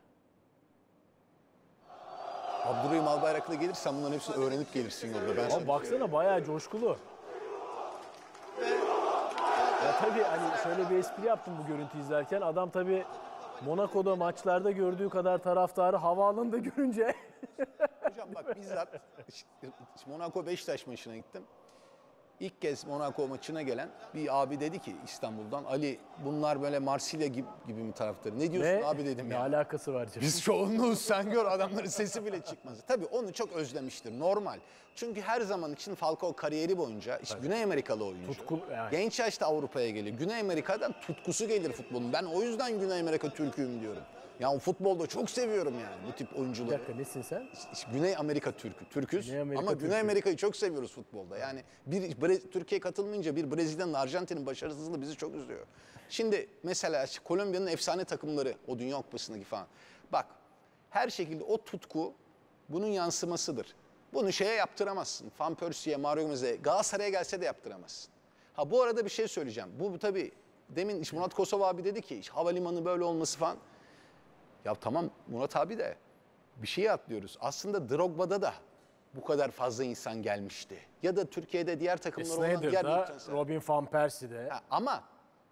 Abdurrahim Albayrak'la gelirsen bunların hepsini öğrenip gelirsin yolda. Ben Ama baksana bayağı coşkulu. Ya tabii hani şöyle bir espri yaptım bu görüntü izlerken. Adam tabii Monaco'da maçlarda gördüğü kadar taraftarı havaalanında görünce. Hocam bak bizzat Monaco Beşiktaş maçına gittim. İlk kez Monaco maçına gelen bir abi dedi ki İstanbul'dan, Ali bunlar böyle Marsilya gibi mi taraftarı? Ne diyorsun Ve abi dedim ne ya. alakası var canım? Biz çoğunluğuz, sen gör, adamların sesi bile çıkmaz. Tabii onu çok özlemiştir, normal. Çünkü her zaman için Falcao kariyeri boyunca işte Güney Amerikalı oyuncu. Tutkulu yani. Genç yaşta Avrupa'ya geliyor. Güney Amerika'dan tutkusu gelir futbolun. Ben o yüzden Güney Amerika Türk'üyüm diyorum. Ya futbolda çok seviyorum yani bu tip Bir oyuncuları. dakika nesin sen? Güney Amerika Türk'üz Güney Amerika ama Türk'ü. Güney Amerika'yı çok seviyoruz futbolda. Yani Türkiye katılmayınca bir Brezilya'nın, Arjantin'in başarısızlığı bizi çok üzüyor. Şimdi mesela Kolombiya'nın efsane takımları, o Dünya Kupası'ndaki falan. Bak her şekilde o tutku bunun yansımasıdır. Bunu şeye yaptıramazsın. Van Persie'ye, Mario Gömeze'ye, Galatasaray'a gelse de yaptıramazsın. Ha bu arada bir şey söyleyeceğim. Bu tabii demin Murat Kosova abi dedi ki havalimanı böyle olması falan. Ya tamam Murat abi de bir şeyi atlıyoruz. Aslında Drogba'da da bu kadar fazla insan gelmişti. Ya da Türkiye'de diğer takımlar olan diğer Snyder'da, büyük Robin van Persie'de. ama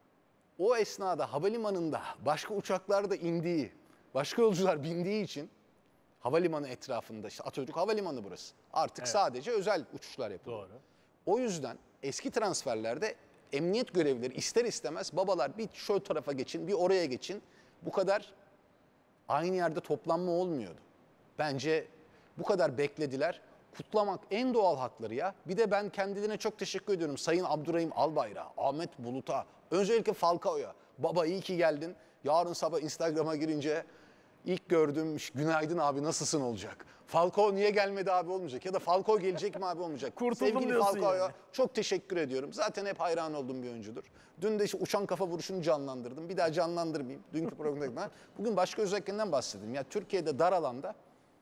o esnada havalimanında başka uçaklar da indiği, başka yolcular bindiği için havalimanı etrafında, işte Atatürk Havalimanı burası. Artık sadece özel uçuşlar yapılıyor. Doğru. O yüzden eski transferlerde emniyet görevlileri ister istemez babalar bir şu tarafa geçin, bir oraya geçin. Bu kadar aynı yerde toplanma olmuyordu. Bence bu kadar beklediler. Kutlamak en doğal hakları ya. Bir de ben kendilerine çok teşekkür ediyorum. Sayın Abdurrahim Albayrak'a, Ahmet Bulut'a, özellikle Falcao'ya. Baba iyi ki geldin. Yarın sabah Instagram'a girince ilk gördüğüm günaydın abi nasılsın olacak. Falcao niye gelmedi abi olmayacak. Ya da Falcao gelecek mi abi olmayacak. Kurtuldum Sevgili diyorsun Falcao'ya yani. çok teşekkür ediyorum. Zaten hep hayran olduğum bir oyuncudur. Dün de işte uçan kafa vuruşunu canlandırdım. Bir daha canlandırmayayım. Dünkü programda. Bugün başka özelliklerinden bahsedeyim. Ya Türkiye'de dar alanda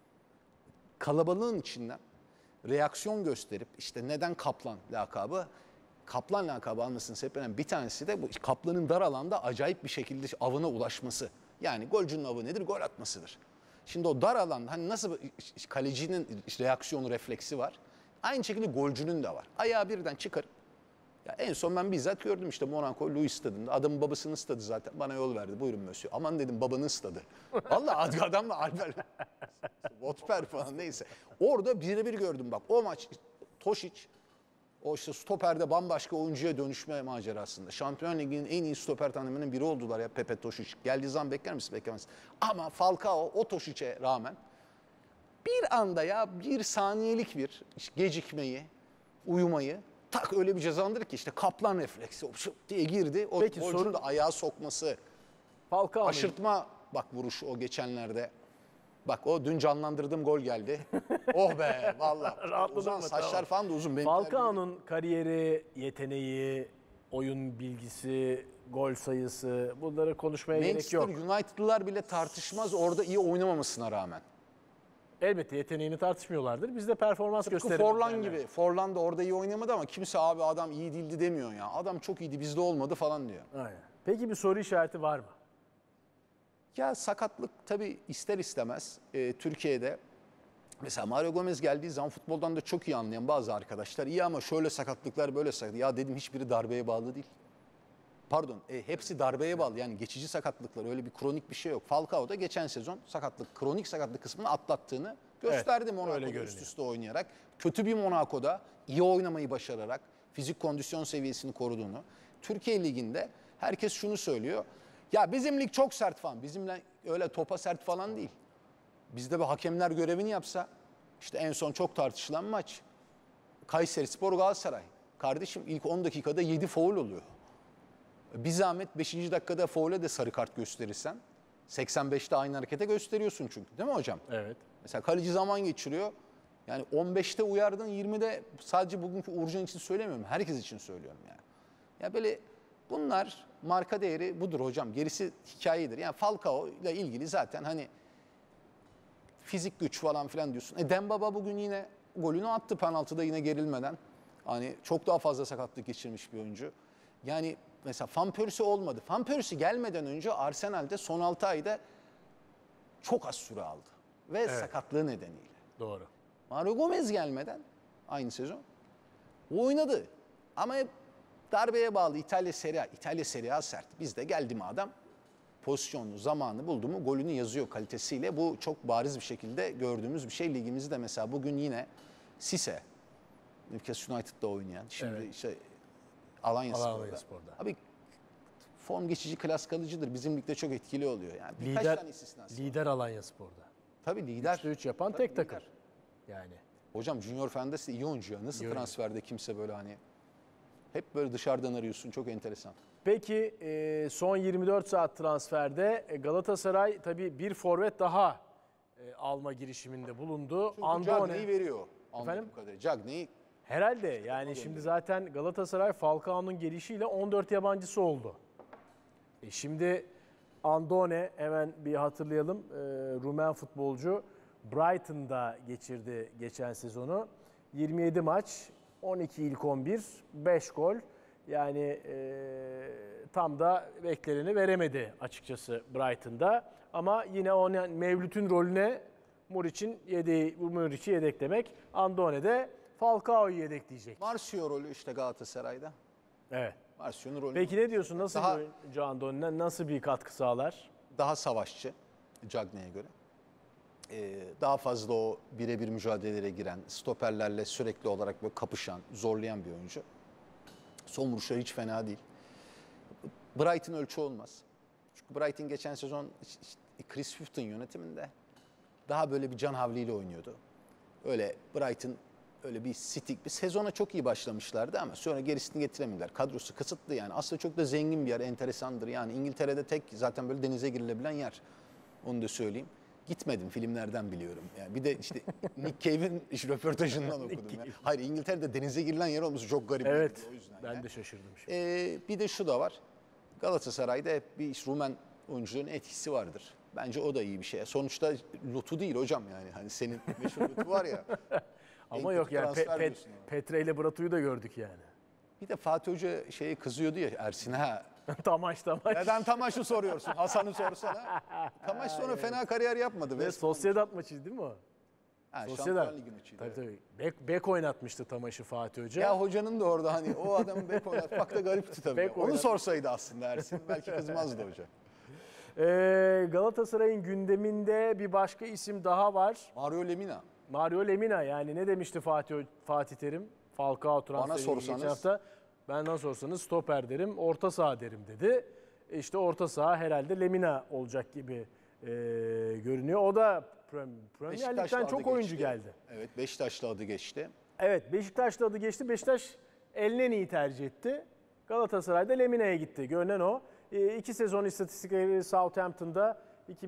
kalabalığın içinden reaksiyon gösterip işte neden Kaplan lakabı? Kaplan lakabı almasının sebeplerinden bir tanesi de bu Kaplan'ın dar alanda acayip bir şekilde avına ulaşması. Yani golcünün avı nedir? Gol atmasıdır. Şimdi o dar alanda hani nasıl kalecinin reaksiyonu, refleksi var. Aynı şekilde golcünün de var. Ayağı birden çıkarıp ya en son ben bizzat gördüm işte Monaco Louis stadında. Adamın babasının stadı zaten. Bana yol verdi. Buyurun monsieur. Aman dedim babanın stadı. Vallahi adamla Albert Votper falan neyse. Orada birebir gördüm bak. O maç Tošić o işte stoperde bambaşka oyuncuya dönüşme macerasında. Şampiyon Ligi'nin en iyi stoper tandeminin biri oldular ya Pepe Tošić. Geldiği zaman bekler misin? Beklemez. Ama Falcao o Tošić'e rağmen bir anda ya bir saniyelik bir gecikmeyi, uyumayı tak öyle bir cezalandırır ki işte Kaplan refleksi o şıp diye girdi. O Peki, golcünün de ayağa sokması, Falcao'nun aşırtma bak vuruş o geçenlerde. Bak o dün canlandırdığım gol geldi. Oh be vallahi. Rahatladın Uzun mı? saçlar Tamam. falan da uzun. Falcao'nun kariyeri, yeteneği, oyun bilgisi, gol sayısı bunları konuşmaya gerek Manchester yok. United'lılar bile tartışmaz orada iyi oynamamasına rağmen. Elbette yeteneğini tartışmıyorlardır. Biz de performans gösterelim. Forlan derler. gibi. Forlan da orada iyi oynamadı ama kimse abi adam iyi değildi demiyor ya. Adam çok iyiydi bizde olmadı falan diyor. Aynen. Peki bir soru işareti var mı? Ya sakatlık tabii ister istemez Türkiye'de mesela Mario Gomez geldiği zaman futboldan da çok iyi anlayan bazı arkadaşlar iyi ama şöyle sakatlıklar böyle sakatlıklar. Ya dedim hiçbiri darbeye bağlı değil. Pardon hepsi darbeye bağlı yani geçici sakatlıklar öyle bir kronik bir şey yok. Falcao da geçen sezon kronik sakatlık kısmını atlattığını gösterdi öyle Monaco'da görünüyor. üst üste oynayarak. Kötü bir Monaco'da iyi oynamayı başararak fizik kondisyon seviyesini koruduğunu. Türkiye Ligi'nde herkes şunu söylüyor. Ya bizim lig çok sert falan. Bizimle öyle topa sert falan değil. Bizde bir hakemler görevini yapsa işte en son çok tartışılan maç. Kayserispor Galatasaray. Kardeşim ilk 10 dakikada 7 faul oluyor. Bir zahmet 5. dakikada faule de sarı kart gösterirsen 85'te aynı harekete gösteriyorsun çünkü değil mi hocam? Evet. Mesela kaleci zaman geçiriyor. Yani 15'te uyardın, 20'de sadece bugünkü Uğurcan için söylemiyorum. Herkes için söylüyorum yani. Ya böyle bunlar marka değeri budur hocam. Gerisi hikayedir. Yani Falcao ile ilgili zaten hani fizik güç falan filan diyorsun. Dembaba bugün yine golünü attı penaltıda yine gerilmeden. Hani çok daha fazla sakatlık geçirmiş bir oyuncu. Yani mesela Van Persie olmadı. Van Persie gelmeden önce Arsenal'de son 6 ayda çok az süre aldı. Ve sakatlığı nedeniyle. Doğru. Mario Gomez gelmeden aynı sezon o oynadı. Ama hep darbeye bağlı İtalya Serie A. İtalya Serie A sert. Bizde geldi mi adam pozisyonlu zamanı buldu mu golünü yazıyor kalitesiyle. Bu çok bariz bir şekilde gördüğümüz bir şey. Ligimizde mesela bugün yine Sisse, Newcastle United'da oynayan. Şimdi işte Alanya Spor'da. Abi form geçici, klas kalıcıdır. Bizim ligde çok etkili oluyor. Yani birkaç tane istisnası. Lider Alanya Spor'da. Tabii lider. 3'te 3 yapan tek takım. Yani. Hocam Junior Fernandes de iyi oyuncu ya. Nasıl transferde kimse böyle hani hep böyle dışarıdan arıyorsun. Çok enteresan. Peki son 24 saat transferde Galatasaray tabii bir forvet daha alma girişiminde bulundu. Çünkü Cagney'i veriyor. Efendim? Cagney'i. Herhalde yani şimdi zaten Galatasaray Falcao'nun gelişiyle 14 yabancısı oldu. Şimdi Andone hemen bir hatırlayalım. Rumen futbolcu Brighton'da geçirdi geçen sezonu. 27 maç, 12 ilk 11, 5 gol. Yani tam da bekleneni veremedi açıkçası Brighton'da. Ama yine onun Mevlüt'ün rolüne Muriç'i yedeklemek. Andone de Falcao'yu yedekleyecek. Marcio rolü işte Galatasaray'da. Evet. Marcio'nun rolü. Peki ne diyorsun? Nasıl bir oyuncu Andone? Nasıl bir katkı sağlar? Daha savaşçı Cagney'e göre. Daha fazla o birebir mücadelelere giren, stoperlerle sürekli olarak böyle kapışan, zorlayan bir oyuncu. Son vuruşları hiç fena değil. Brighton ölçü olmaz. Çünkü Brighton geçen sezon Chris Hughton yönetiminde daha böyle bir can havliyle oynuyordu. Öyle Brighton öyle bir sitik bir sezona çok iyi başlamışlardı ama sonra gerisini getiremediler. Kadrosu kısıtlı yani. Aslında çok da zengin bir yer, enteresandır. Yani İngiltere'de tek zaten böyle denize girilebilen yer. Onu da söyleyeyim. Gitmedim, filmlerden biliyorum. Yani bir de işte Nick Cave'in röportajından okudum. Yani. Hayır, İngiltere'de denize girilen yer olması çok garip. Evet, o yüzden ben yani. de şaşırdım şimdi. Bir de şu da var. Galatasaray'da hep bir Rumen oyuncuların etkisi vardır. Bence o da iyi bir şey. Sonuçta Lutu değil hocam yani. Hani senin meşhur Lutu var ya. Ama yok yani Petre ile Bratu'yu da gördük yani. Bir de Fatih Hoca şeye kızıyordu ya Ersin'e. Tamaş. Neden Tamaş'ı soruyorsun? Hasan'ı sorsana. Tamaş sonra fena kariyer yapmadı. Ve Sociedad maçıydı değil mi o? Şampiyon Ligi maçıydı. Tabii. Bek oynatmıştı Tamaş'ı Fatih Hoca. Ya hocanın da orada hani o adamın bek oynatmak da garipti tabii. Onu sorsaydı aslında Ersin belki kızmazdı hoca. Galatasaray'ın gündeminde bir başka isim daha var. Mario Lemina yani ne demişti Fatih Terim? Falcao transferi geçen hafta. Benden sorsanız stoper derim, orta saha derim dedi. İşte orta saha herhalde Lemina olacak gibi görünüyor. O da Premier Lig'den çok oyuncu geldi. Evet, Beşiktaşlı adı geçti. Evet, Beşiktaşlı adı geçti. Beşiktaş Elneni'yi tercih etti. Galatasaray'da Lemina'ya gitti. Görünen o. 2 sezon istatistikleri Southampton'da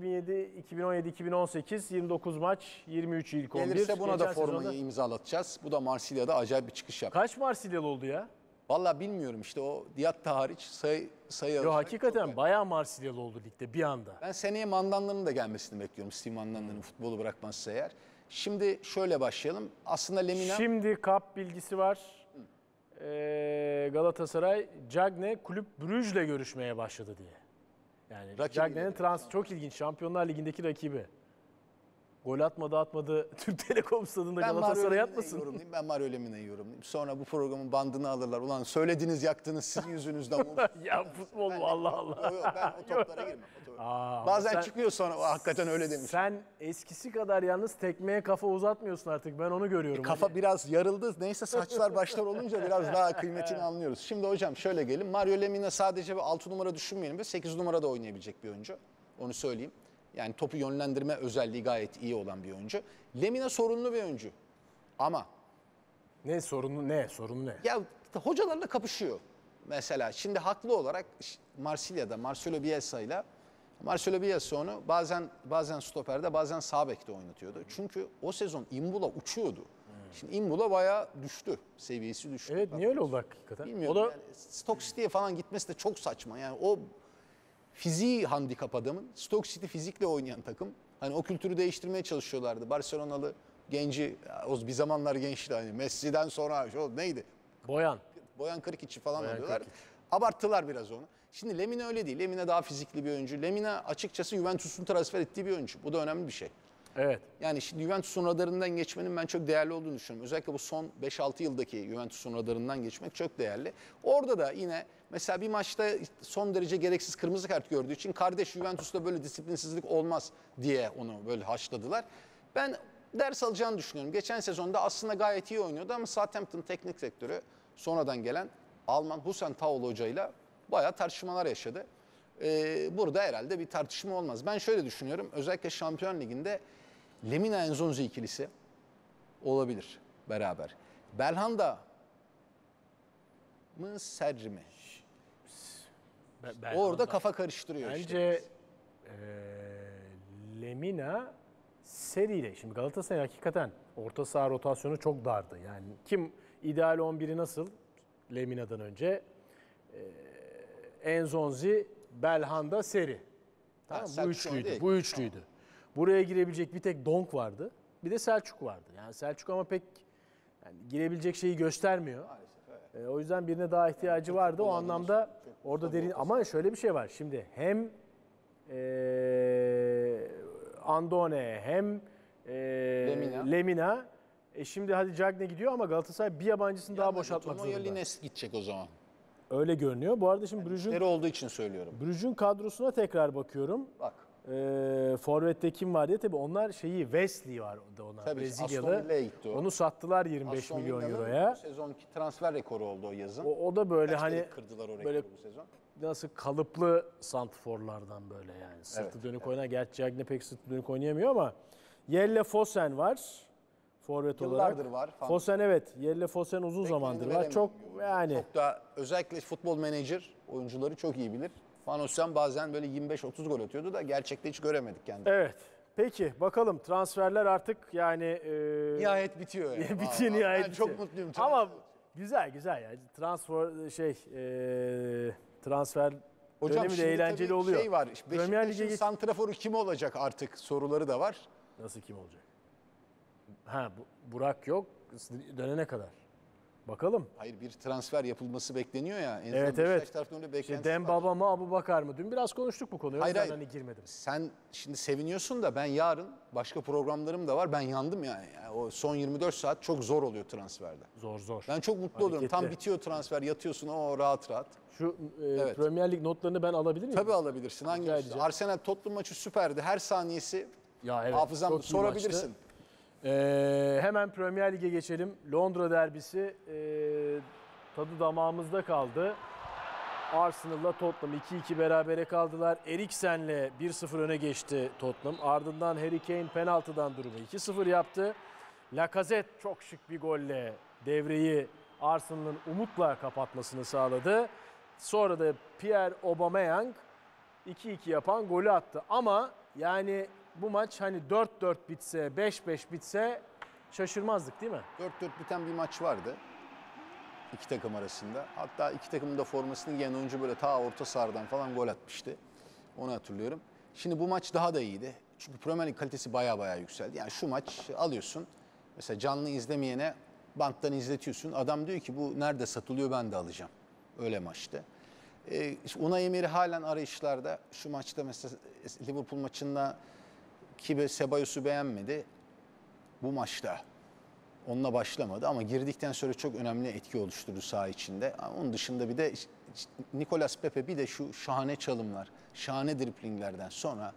2017-2018 29 maç, 23 ilk 11. Gelirse buna da formayı imzalatacağız. Bu da Marsilya'da acayip bir çıkış yaptı. Kaç Marsilyalı oldu ya? Vallahi bilmiyorum işte o Diatta hariç sayı Yo, hakikaten bayağı Marsilyalı oldu ligde bir anda. Ben seneye Mandanların da gelmesini bekliyorum. Steve Mandanların futbolu bırakmazsa eğer. Şimdi şöyle başlayalım. Aslında Lemina... Şimdi kap bilgisi var. Galatasaray, Cagney Kulüp Brugge'le görüşmeye başladı diye. Yani Cagney'in transferi çok ilginç. Şampiyonlar Ligi'ndeki rakibi. Gol atmadı Türk Telekom stadında Galatasaray atmasın. Ben Mario Lemina'yı yorumlayayım. Sonra bu programın bandını alırlar. Ulan söylediniz yaktınız sizin yüzünüzden. Ya futbol mu Allah Allah. Ben o toplara girmem. Bazen çıkıyor sonra hakikaten öyle demiş. Sen eskisi kadar yalnız tekmeye kafa uzatmıyorsun artık. Ben onu görüyorum. Kafa biraz yarıldı. Neyse saçlar başlar olunca biraz daha kıymetini anlıyoruz. Şimdi hocam şöyle gelin. Mario Lemina sadece 6 numara düşünmeyelim ve 8 numara da oynayabilecek bir oyuncu. Onu söyleyeyim. Yani topu yönlendirme özelliği gayet iyi olan bir oyuncu. Lemina sorunlu bir oyuncu. Ama sorunu ne? Ya hocalarla kapışıyor. Mesela şimdi haklı olarak Marsilya'da Marcelo Bielsa'yla Marcelo Bielsa onu bazen stoperde bazen sağ bekte oynatıyordu. Çünkü o sezon Imbula uçuyordu. Şimdi Imbula bayağı düştü. Seviyesi düştü. Evet, niye öyle oldu hakikaten? Bilmiyorum. O da Yani Stoke City'ye falan gitmesi de çok saçma. Yani o fiziği handikap adamın. Stoke City fizikle oynayan takım. Hani o kültürü değiştirmeye çalışıyorlardı. Barcelonalı genci, o bir zamanlar gençti hani Messi'den sonra o neydi? Boyan Krkić'i falan Boyan alıyorlar. Krkić. Abarttılar biraz onu. Şimdi Lemina öyle değil. Lemina daha fizikli bir oyuncu. Lemina açıkçası Juventus'un transfer ettiği bir oyuncu. Bu da önemli bir şey. Evet. Yani şimdi Juventus'un radarından geçmenin ben çok değerli olduğunu düşünüyorum. Özellikle bu son 5-6 yıldaki Juventus'un radarından geçmek çok değerli. Orada da yine mesela bir maçta son derece gereksiz kırmızı kart gördüğü için kardeş Juventus'ta böyle disiplinsizlik olmaz diye onu böyle haşladılar. Ben ders alacağını düşünüyorum. Geçen sezonda aslında gayet iyi oynuyordu ama Southampton teknik direktörü sonradan gelen Alman Hussein Thaol hocayla bayağı tartışmalar yaşadı. Burada herhalde bir tartışma olmaz. Ben şöyle düşünüyorum. Özellikle Şampiyon Ligi'nde Lemina Enzonzi ikilisi olabilir beraber. Belhanda mı Serri mi? Orada kafa karıştırıyor işte. Bence Lemina seriyle. Şimdi Galatasaray hakikaten orta saha rotasyonu çok dardı. Yani kim ideal 11'i nasıl? Lemina'dan önce Enzonzi, Belhanda, Seri. Tamam, bu üçlüydü. Bu üçlüydü. Tamam. Buraya girebilecek bir tek Donk vardı. Bir de Selçuk vardı. Yani Selçuk ama pek yani girebilecek şeyi göstermiyor. Maalesef, evet. O yüzden birine daha ihtiyacı vardı. O anlamda orada derin ama şöyle bir şey var. Şimdi hem Andone hem Lemina. Şimdi hadi Cagne gidiyor ama Galatasaray bir yabancısını daha boşaltmak zorunda. Lines gidecek o zaman. Öyle görünüyor. Bu arada şimdi Brugge'ün olduğu için söylüyorum. Brugge'ün kadrosuna tekrar bakıyorum. Bak. Forvet'te kim var diye tabii onlar Wesley var da ona. Tabii Brezilyalı. Onu sattılar 25 milyon euroya. Bu sezonki transfer rekoru oldu o yazın. O da böyle Kaç hani kırdılar o böyle bu sezon? nasıl kalıplı santrforlardan böyle yani. Sırtı dönük oynar. Gerçi Cagne pek sırtı dönük oynayamıyor ama Jelle Fossen var. Forvet olarak. Yıllardır var. Fossen evet. Jelle Fossen uzun zamandır var. Çok yani. Çok da özellikle futbol menajer oyuncuları çok iyi bilir. Van Osten bazen böyle 25-30 gol atıyordu da gerçekte hiç göremedik kendini. Evet. Peki bakalım transferler artık yani nihayet bitiyor yani. Bitiyor nihayet. Ben çok mutluyum. Ama güzel yani. Transfer Hocam dönemi de eğlenceli oluyor. Şey var. Beşiktaş'ın santraforu kim olacak artık soruları da var. Nasıl kim olacak? Burak yok. Dönene kadar. Bakalım. Hayır bir transfer yapılması bekleniyor ya. Evet. İşte Dembaba mı Abubakar mı? Dün biraz konuştuk bu konuyu. Hayır. Hani girmedim. Sen şimdi seviniyorsun da ben yarın başka programlarım da var. Ben yandım yani. O son 24 saat çok zor oluyor transferde. Zor. Ben çok mutlu oluyorum. Tam bitiyor transfer yatıyorsun o rahat. Şu Premier Lig notlarını ben alabilir miyim? Tabii alabilirsin. Hangisi? Arsenal Tottenham maçı süperdi. Her saniyesi evet, hafızamda sorabilirsin. Hemen Premier Lig'e geçelim. Londra derbisi tadı damağımızda kaldı. Arsenal'la Tottenham 2-2 berabere kaldılar. Eriksen'le 1-0 öne geçti Tottenham. Ardından Harry Kane penaltıdan durumu 2-0 yaptı. Lacazette çok şık bir golle devreyi Arsenal'ın umutla kapatmasını sağladı. Sonra da Pierre Aubameyang 2-2 yapan golü attı. Ama yani bu maç hani 4-4 bitse, 5-5 bitse şaşırmazdık değil mi? 4-4 biten bir maç vardı. İki takım arasında. Hatta iki takımın da formasını giyen oyuncu böyle ta orta sahadan falan gol atmıştı. Onu hatırlıyorum. Şimdi bu maç daha da iyiydi. Çünkü Premier Lig kalitesi baya yükseldi. Yani şu maç alıyorsun. Mesela canlı izlemeyene banttan izletiyorsun. Adam diyor ki bu nerede satılıyor ben de alacağım. Öyle maçtı. Unai Emery halen arayışlarda. Şu maçta mesela Liverpool maçında ki Cebalos'u beğenmedi. Bu maçta onunla başlamadı ama girdikten sonra çok önemli etki oluşturdu saha içinde. Onun dışında bir de Nicolas Pepe bir de şu şahane çalımlar, şahane driplinglerden sonra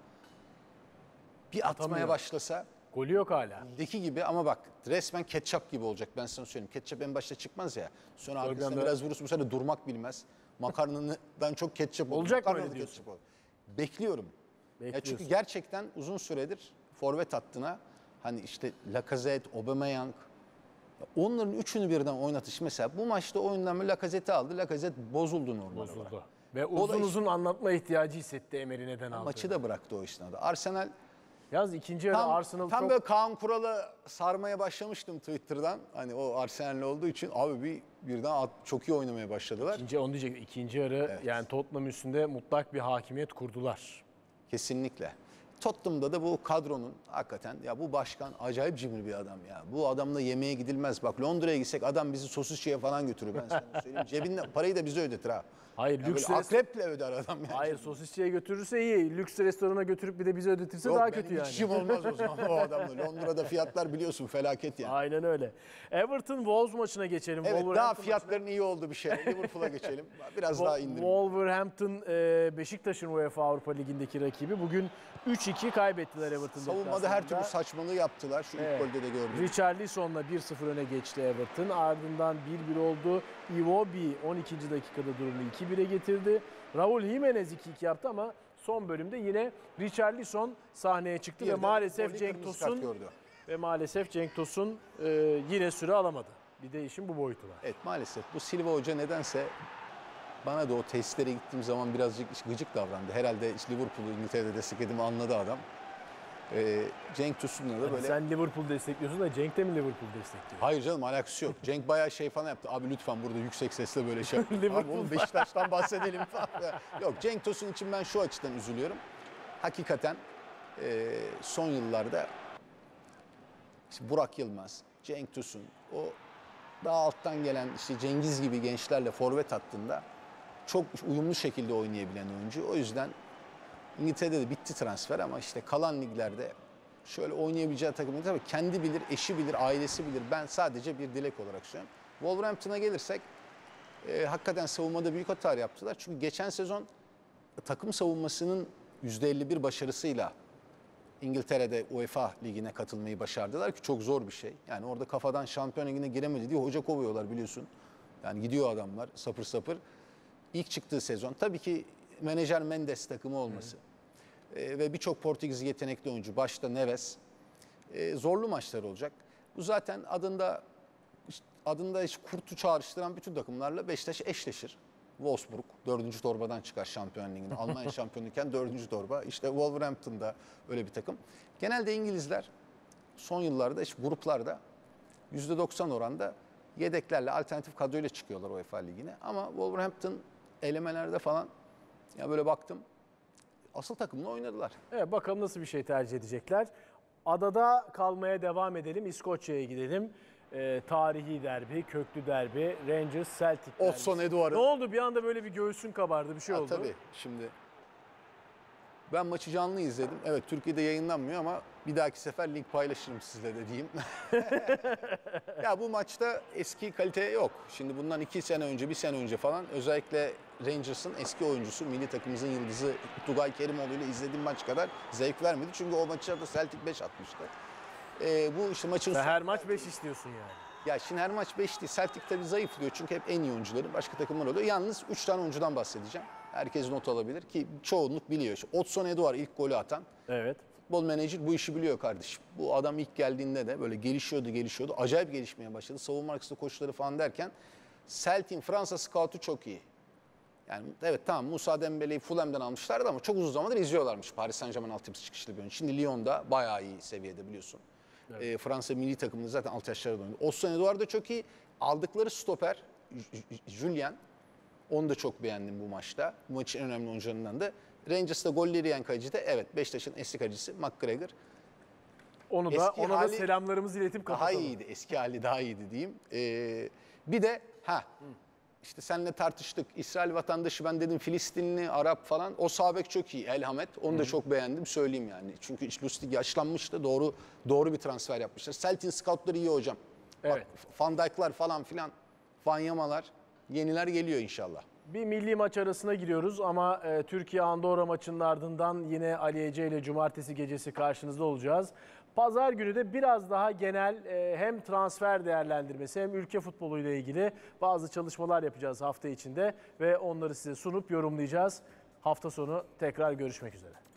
bir atmaya başlasa. Golü yok hala. Deki gibi ama bak resmen ketçap gibi olacak ben sana söyleyeyim. Ketçap en başta çıkmaz ya. Sonra arkasına biraz vurursun bu sefer durmak bilmez. Makarnandan çok ketçap olur. Olacak mı öyle diyorsun? Bekliyorum. Ya çünkü gerçekten uzun süredir forvet hattına hani işte Lacazette, Aubameyang onların üçünü birden oynatış mesela bu maçta oyundan Lacazette'i aldı. Lacazette bozuldu normalde. Ve uzun anlatma ihtiyacı hissetti Emery neden aldı. Maçı da bıraktı o esnada. Arsenal Yalnız ikinci yarı Arsenal tam çok... böyle Kaan Kural'ı sarmaya başlamıştım Twitter'dan. Hani o Arsenal'li olduğu için abi birden çok iyi oynamaya başladılar. İkinci yarı yani Tottenham üstünde mutlak bir hakimiyet kurdular. Kesinlikle. Tottenham'da da bu kadronun hakikaten ya bu başkan acayip cimri bir adam ya. Bu adamla yemeğe gidilmez. Bak Londra'ya gitsek adam bizi sosisçiye falan götürür, ben sana söyleyeyim. Cebinden parayı da bize ödetir ha. Hayır, Yani lüks akreple öder adam yani. Hayır, sosisçiye götürürse iyi. Lüks restorana götürüp bir de bize ödetirse Yok, daha kötü benim yani. hiç işim olmaz o zaman o adamla. Londra'da fiyatlar biliyorsun felaket yani. Aynen öyle. Everton Wolves maçına geçelim. Evet, daha Wolverhampton fiyatların iyi olduğu bir şey. Liverpool'a geçelim. Biraz daha indirim. Wolverhampton Beşiktaş'ın UEFA Avrupa Ligi'ndeki rakibi. Bugün 3-2 kaybettiler Everton Savunmada her türlü saçmalığı yaptılar. Şu ilk golde de gördük. Richarlison'la 1-0 öne geçti Everton. Ardından 1-1 oldu. Iwobi 12. dakikada durumu 2-1'e getirdi. Raul Jimenez 2-2 yaptı ama son bölümde yine Richarlison sahneye çıktı ve maalesef Cenk Tosun yine süre alamadı. Bir de işin bu boyutu var. Evet, maalesef bu Silva Hoca nedense bana da o tesislere gittiğim zaman birazcık gıcık davrandı. Herhalde Liverpool'u İngiltere'de desteklediğimi anladı adam. Cenk Tosun'la da böyle... Sen Liverpool destekliyorsun da Cenk de mi Liverpool destekliyor? Hayır canım, alakası yok. Cenk bayağı şey falan yaptı. Abi lütfen burada yüksek sesle böyle şey yapma. Liverpool Abi oğlum Beşiktaş'tan bahsedelim falan. Yok, Cenk Tosun için ben şu açıdan üzülüyorum. Hakikaten son yıllarda işte Burak Yılmaz, Cenk Tosun, o daha alttan gelen işte Cengiz gibi gençlerle forvet hattında çok uyumlu şekilde oynayabilen oyuncu. O yüzden İngiltere'de de bitti transfer ama işte kalan liglerde şöyle oynayabileceği takımı tabii kendi bilir, eşi bilir, ailesi bilir. Ben sadece bir dilek olarak söylüyorum. Wolverhampton'a gelirsek hakikaten savunmada büyük hata yaptılar. Çünkü geçen sezon takım savunmasının %51 başarısıyla İngiltere'de UEFA Ligi'ne katılmayı başardılar ki çok zor bir şey. Yani orada kafadan Şampiyon Ligi'ne giremedi diye hoca kovuyorlar biliyorsun. Yani gidiyor adamlar sapır sapır. İlk çıktığı sezon tabii ki menajer Mendes takımı olması ve birçok Portekiz yetenekli oyuncu, başta Neves, zorlu maçlar olacak. Bu zaten adında kurtu çağrıştıran bütün takımlarla Beşiktaş eşleşir. Wolfsburg 4. torbadan çıkar Şampiyon Ligi'nde. Almanya şampiyonuyken 4. torba. İşte Wolverhampton'da öyle bir takım. Genelde İngilizler son yıllarda işte gruplarda %90 oranda yedeklerle, alternatif kadroyla çıkıyorlar UEFA Ligi'ne. Ama Wolverhampton elemelerde falan ya böyle baktım asıl takımla oynadılar. Evet, bakalım nasıl bir şey tercih edecekler. Adada kalmaya devam edelim. İskoçya'ya gidelim. Tarihi derbi, köklü derbi, Rangers Celtic derbisi. Olson Eduard'ın. Ne oldu? Bir anda böyle bir göğsün kabardı, bir şey oldu. Tabii şimdi ben maçı canlı izledim. Evet, Türkiye'de yayınlanmıyor ama bir dahaki sefer link paylaşırım sizle de diyeyim. Ya bu maçta eski kalite yok. Şimdi bundan 2 sene önce, 1 sene önce falan özellikle Rangers'ın eski oyuncusu, milli takımımızın yıldızı Tugay Kerimoğlu ile izlediğim maç kadar zevk vermedi. Çünkü o maçta Celtic 5 atmıştı. Bu işte maçın... Her maç 5 istiyorsun yani. Ya şimdi her maç 5 değil. Celtic tabii zayıflıyor çünkü hep en iyi oyuncuları başka takımlar oluyor. Yalnız 3 tane oyuncudan bahsedeceğim. Herkes not alabilir ki çoğunluk biliyor. İşte Olson Eduard ilk golü atan. Evet. Futbol menajer bu işi biliyor kardeşim. Bu adam ilk geldiğinde de böyle gelişiyordu. Acayip gelişmeye başladı. Savunma arkasında koşuları falan derken Celtic'in Fransa scout'u çok iyi. Yani evet tamam Moussa Dembele'yi Fulham'dan almışlardı ama çok uzun zamandır izliyorlarmış. Paris Saint-Germain altyapısı çıkışlı bir oyuncu. Şimdi Lyon'da bayağı iyi seviyede biliyorsun. Evet. Fransa milli takımında zaten alt yaşlarda oynuyor. Olson Eduard da çok iyi. Aldıkları stoper Julien. Onu da çok beğendim bu maçta. Bu maçın en önemli oyuncularından da. Rangers'ta golleri yiyen kaleci de evet Beşiktaş'ın eski kalecisi McGregor. Ona da selamlarımızı iletip kapatalım. Daha iyiydi. Eski hali daha iyiydi diyeyim. Bir de işte seninle tartıştık. İsrail vatandaşı ben dedim Filistinli, Arap falan. O sağ bek çok iyi. El Hamet. Onu da çok beğendim söyleyeyim yani. Çünkü Lustig yaşlanmıştı. Doğru bir transfer yapmışlar. Celtic'in scoutları iyi hocam. Evet. Bak, Van Dijk'lar falan filan. Vanyamalar. Yeniler geliyor inşallah. Bir milli maç arasına giriyoruz ama Türkiye-Andorra maçının ardından yine Ali Ece ile cumartesi gecesi karşınızda olacağız. Pazar günü de biraz daha genel hem transfer değerlendirmesi hem ülke futboluyla ilgili bazı çalışmalar yapacağız hafta içinde ve onları size sunup yorumlayacağız. Hafta sonu tekrar görüşmek üzere.